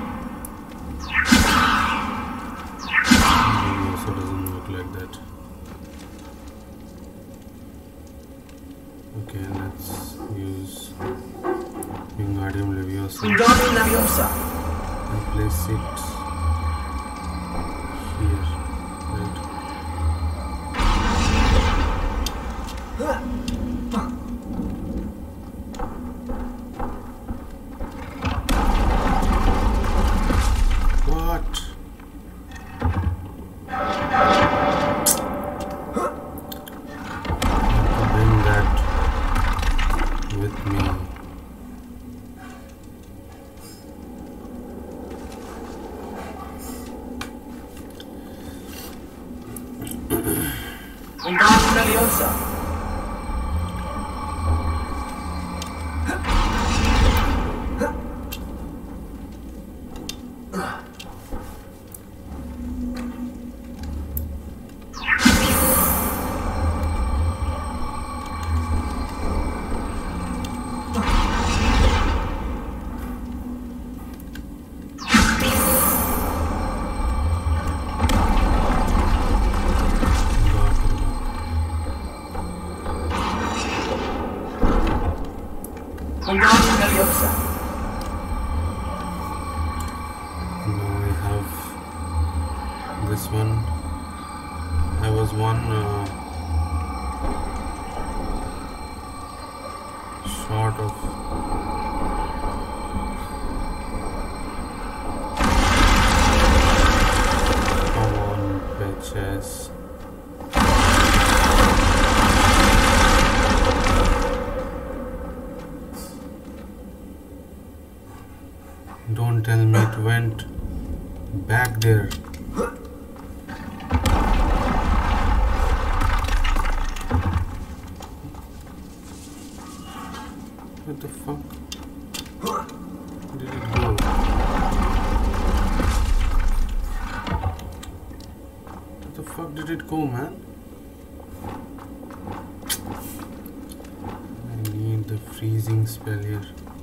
Leviosa doesn't work like that. Okay, let's use Wingardium Leviosa Wingardium Leviosa! and place it here, right? What? Bring that with me. Wingardium Leviosa! Wingardium Leviosa! Now I have this one. I was one uh, short of come on, bitches. back there. What the fuck? Where did it go? Where the fuck did it go, man? I need the freezing spell here.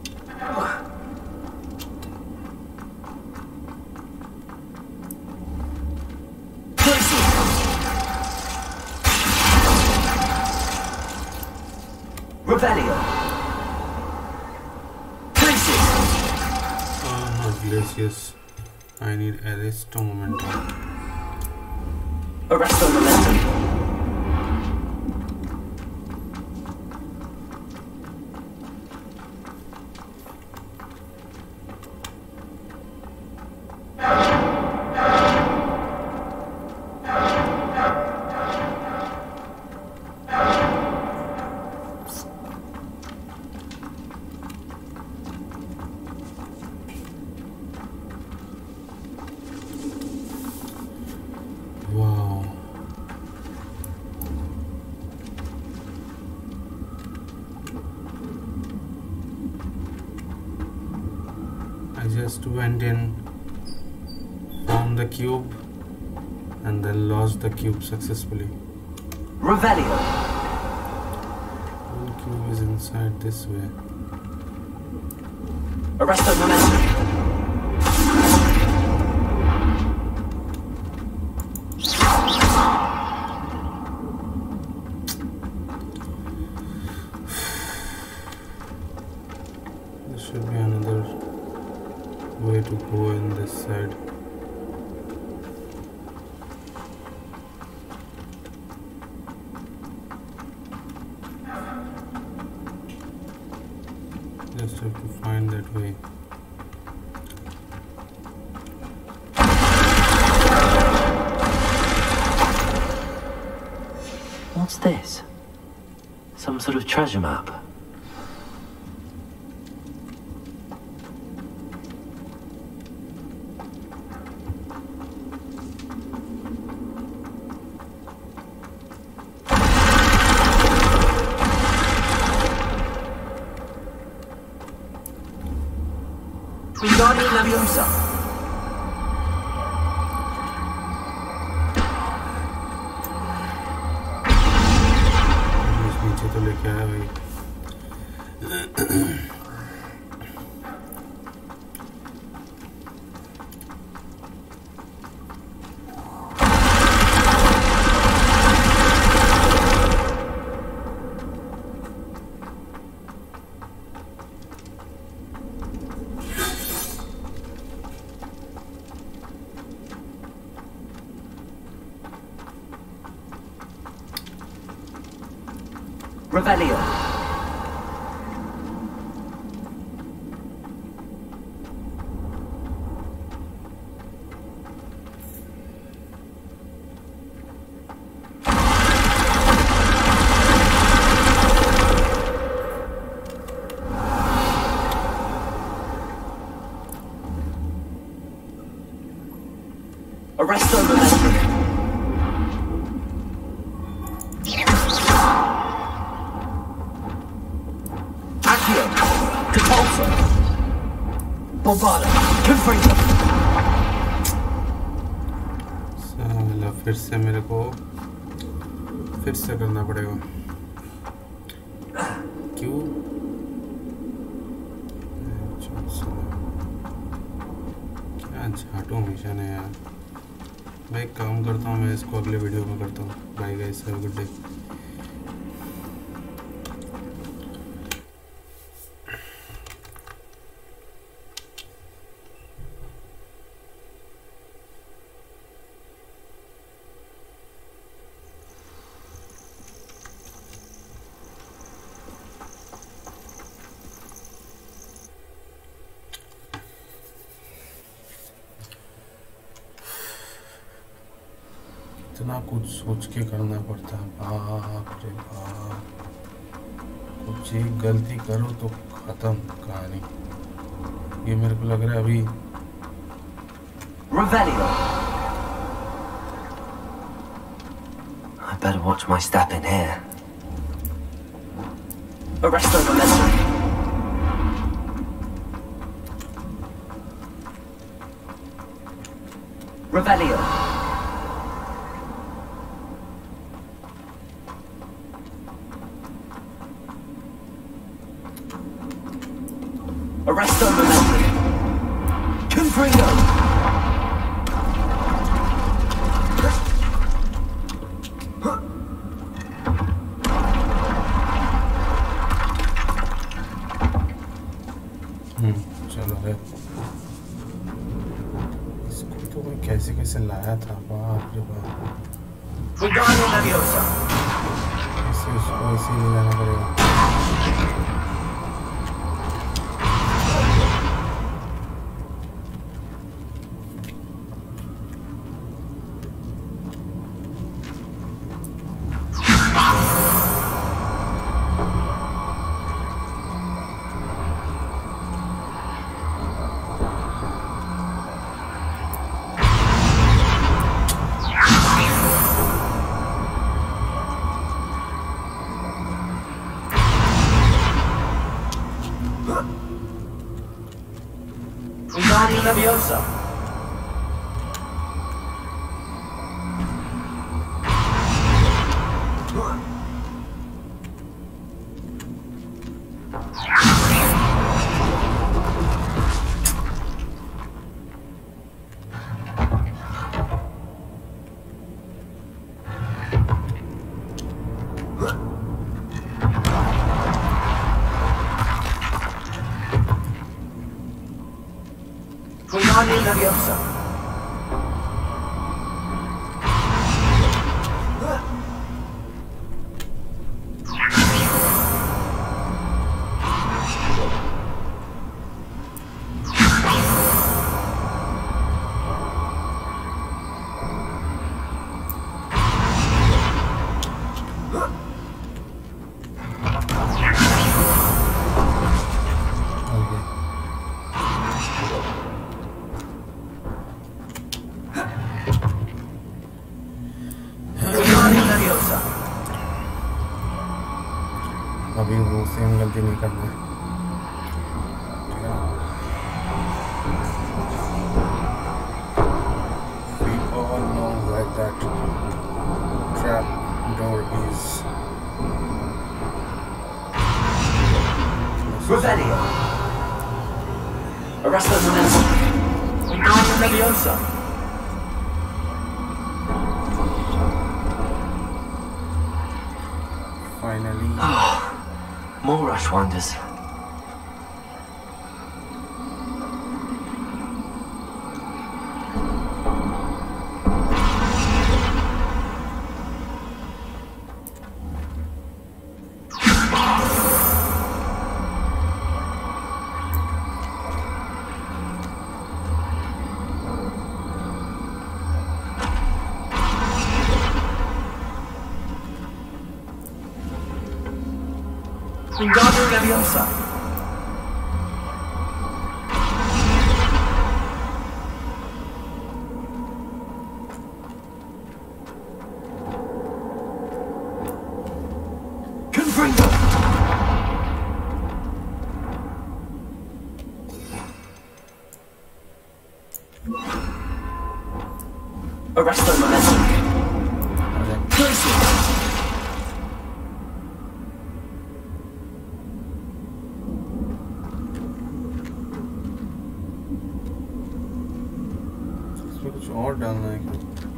Revelio. Glacius. I need Arresto Momentum. Arresto Momentum. Went in, found the cube, and then lost the cube successfully. Revelio. One cube is inside this way. Arresto Momentum. There should be another way to go in this side. Just have to find that way. What's this? Some sort of treasure map? नीचे तो लेके आया भाई. Revelio. Arresto Momentum. Bombada, confringo. साला फिर से मेरे को फिर से करना पड़ेगा. क्यों? क्या झाटू मिशन है यार. भाई काम करता हूँ मैं, इसको अगले वीडियो में करता हूँ. Bye guys, have a good day. इतना कुछ सोच के करना पड़ता है. बाप रे बाप. कुछ एक गलती करो तो खत्म कहानी. ये मेरे को लग रहा है अभी Revelio. I better watch my step in here. Arresto Momentum. Revelio. Arresto Momentum. Confringo. चलो रे इसको तो कोई कैसे कैसे लाया था बाप रे बाप Wingardium Leviosa. इसे इसको इसे नहीं लाना पड़ेगा Wingardium Leviosa. Wingardium Leviosa. Wingardium Leviosa. अभी वो सेम गलती नहीं करना है ठीक है we all know that that trap door is Revelio. Arresto Momentum. Wingardium Leviosa. finally More rush wonders. Wingardium Leviosa. Confringo. Arresto Momentum. Crazy. इसमें कुछ और डालना है क्या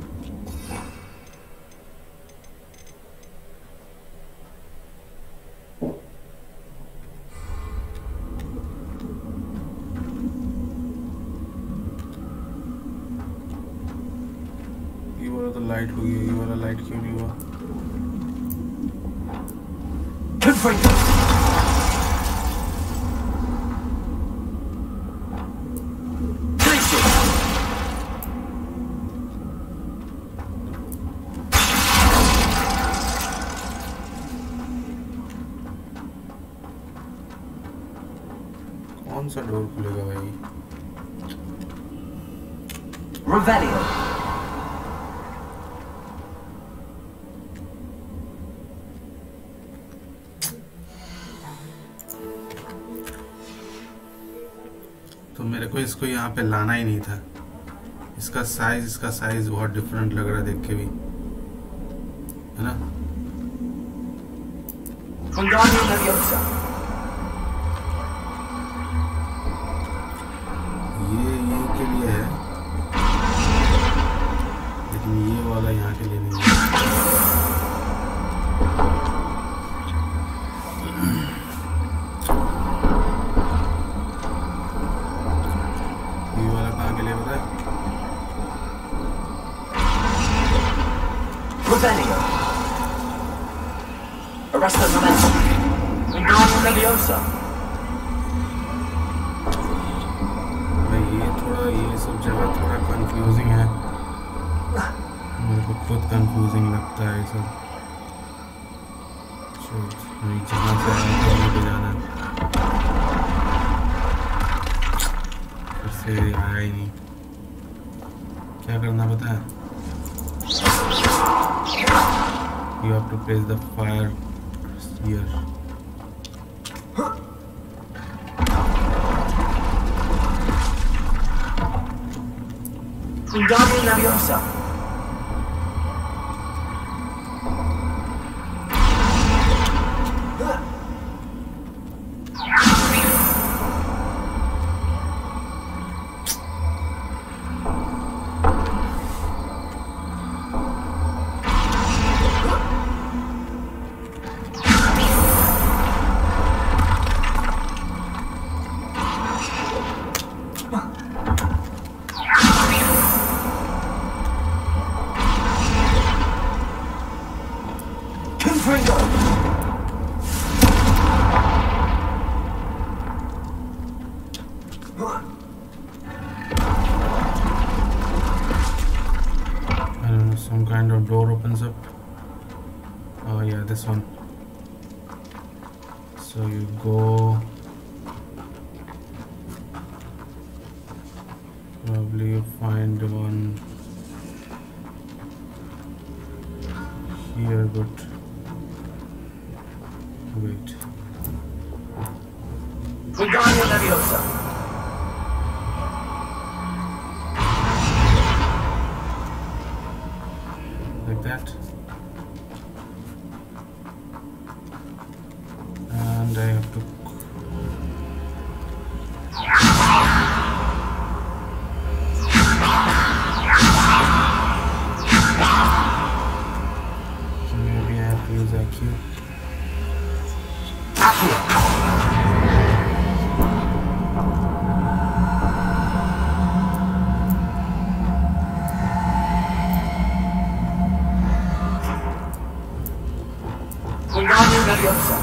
ये वाला तो लाइट हो गया ये वाला लाइट क्यों नहीं हुआ Confringo. Crazy. कौन सा डोर खुलेगा भाई Revelio. तो मेरे को इसको यहाँ पे लाना ही नहीं था। इसका साइज इसका साइज बहुत डिफरेंट लग रहा है देख के भी, है ना? Wingardium Leviosa. ये ये के लिए है, लेकिन ये वाला यहाँ के लिए नहीं है। ये वाला कहाँ के लिए पता है? Revelio. Arresto Momentum. Wingardium Leviosa. भाई ये थोड़ा ये सब जगह थोड़ा कंफ्यूजिंग है, मेरे को खुद कंफ्यूजिंग लगता है ये सब। नहीं जहाँ से आया था वहीं पे जाना है, फिर से आया ही नहीं। क्या करना पता है? You have to place the fire here. Wingardium Leviosa. Some kind of door opens up. Oh yeah, this one. So you go, probably you find one here, but wait. Wingardium Leviosa. Like that. And I have to so maybe I have to use I Q. Wingardium Leviosa.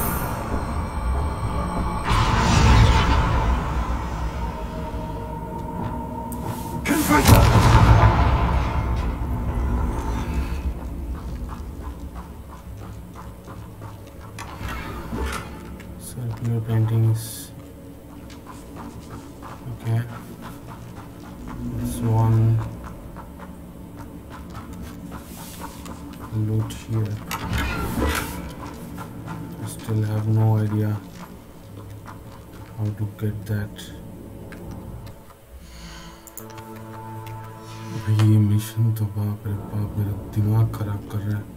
Confringo. Circular paintings. Okay. This one. Loot here. I still have no idea how to get that. ये mission तो बाप रे बाप मेरा दिमाग खराब कर रहा है।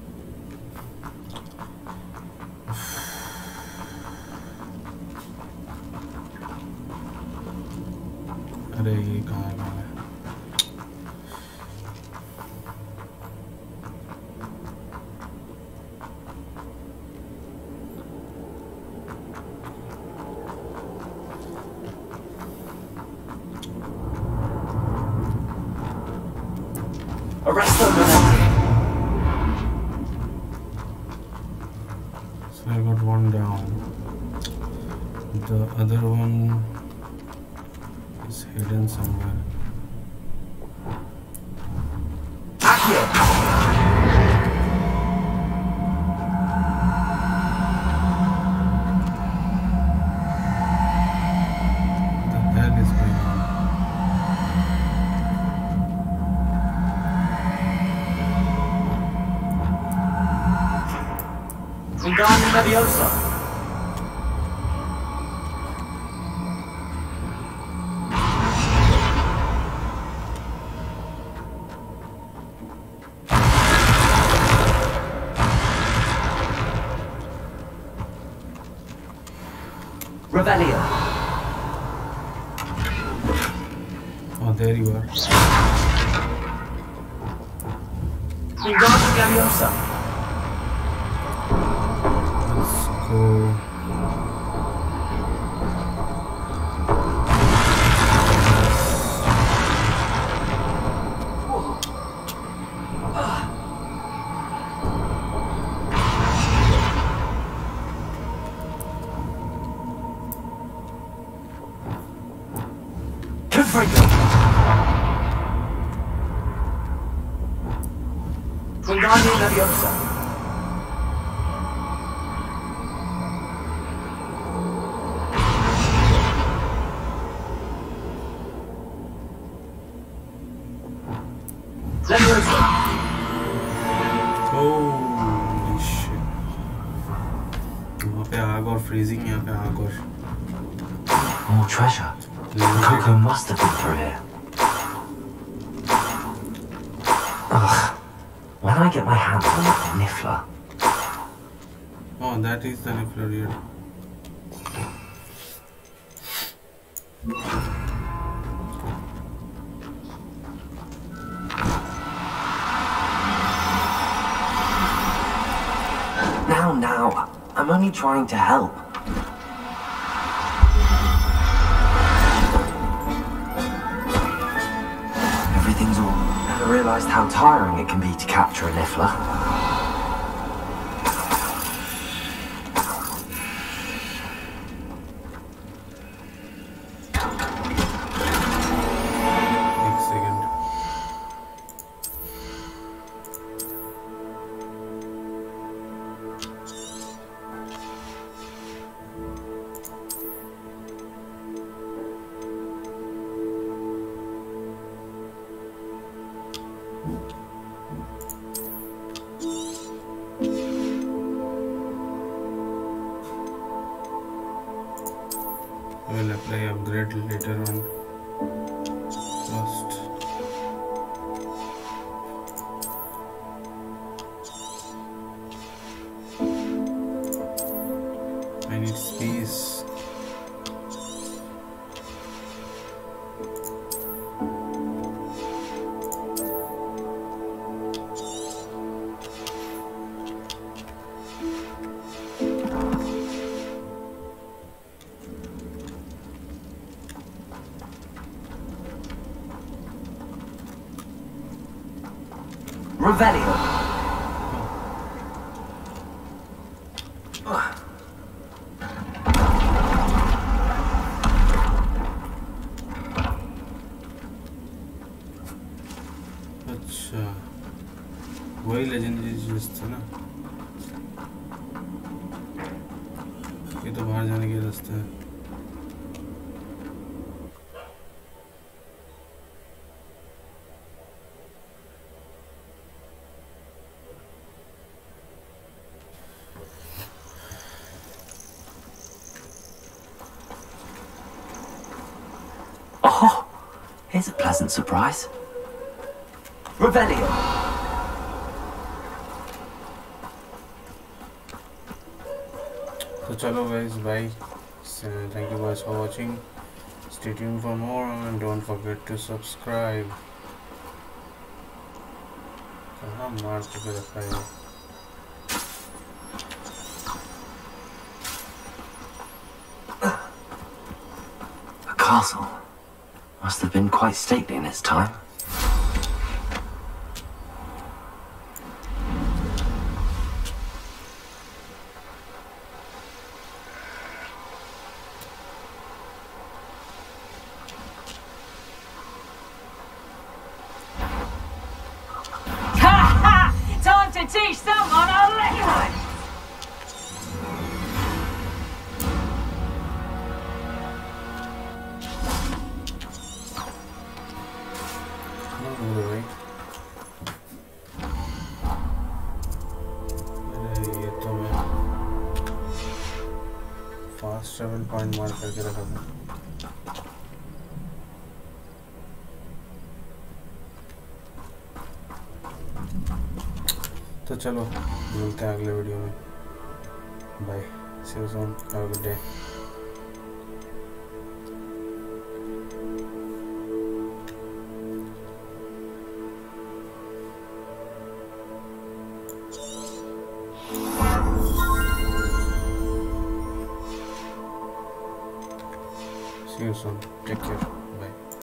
अरे ये कहाँ गया है? Arresto Momentum. So I got one down. The other one is hidden somewhere. What the hell is going on? Wingardium Leviosa. Revelio. Oh, there you are. Wingardium Leviosa. Let's go. Wingardium Leviosa. Leviosa. Holy shit. वहाँ पे आग और freezing, यहाँ पे आग और More treasure. Coco must have been through here. Ugh. When I get my hands on that Niffler. Oh, that is the Niffler here. Now, now. I'm only trying to help. Everything's all... Never realized how tiring it can be to capture a Niffler. एक second. I will apply upgrade later on. First, I need space. Revelio. अच्छा वही legendary चीज था ना ये तो बाहर जाने के रास्ते है Oh, here's a pleasant surprise. Revelio. So chalo guys, bye. So, thank you guys for watching. Stay tuned for more and don't forget to subscribe. कहाँ मार के रखा है A castle. Must have been quite stately in its time. Time to teach someone a lesson! Travel point mark करके रखा था। तो चलो मिलते हैं अगले वीडियो में। Bye, see you soon, have a good day. See you soon. Take care.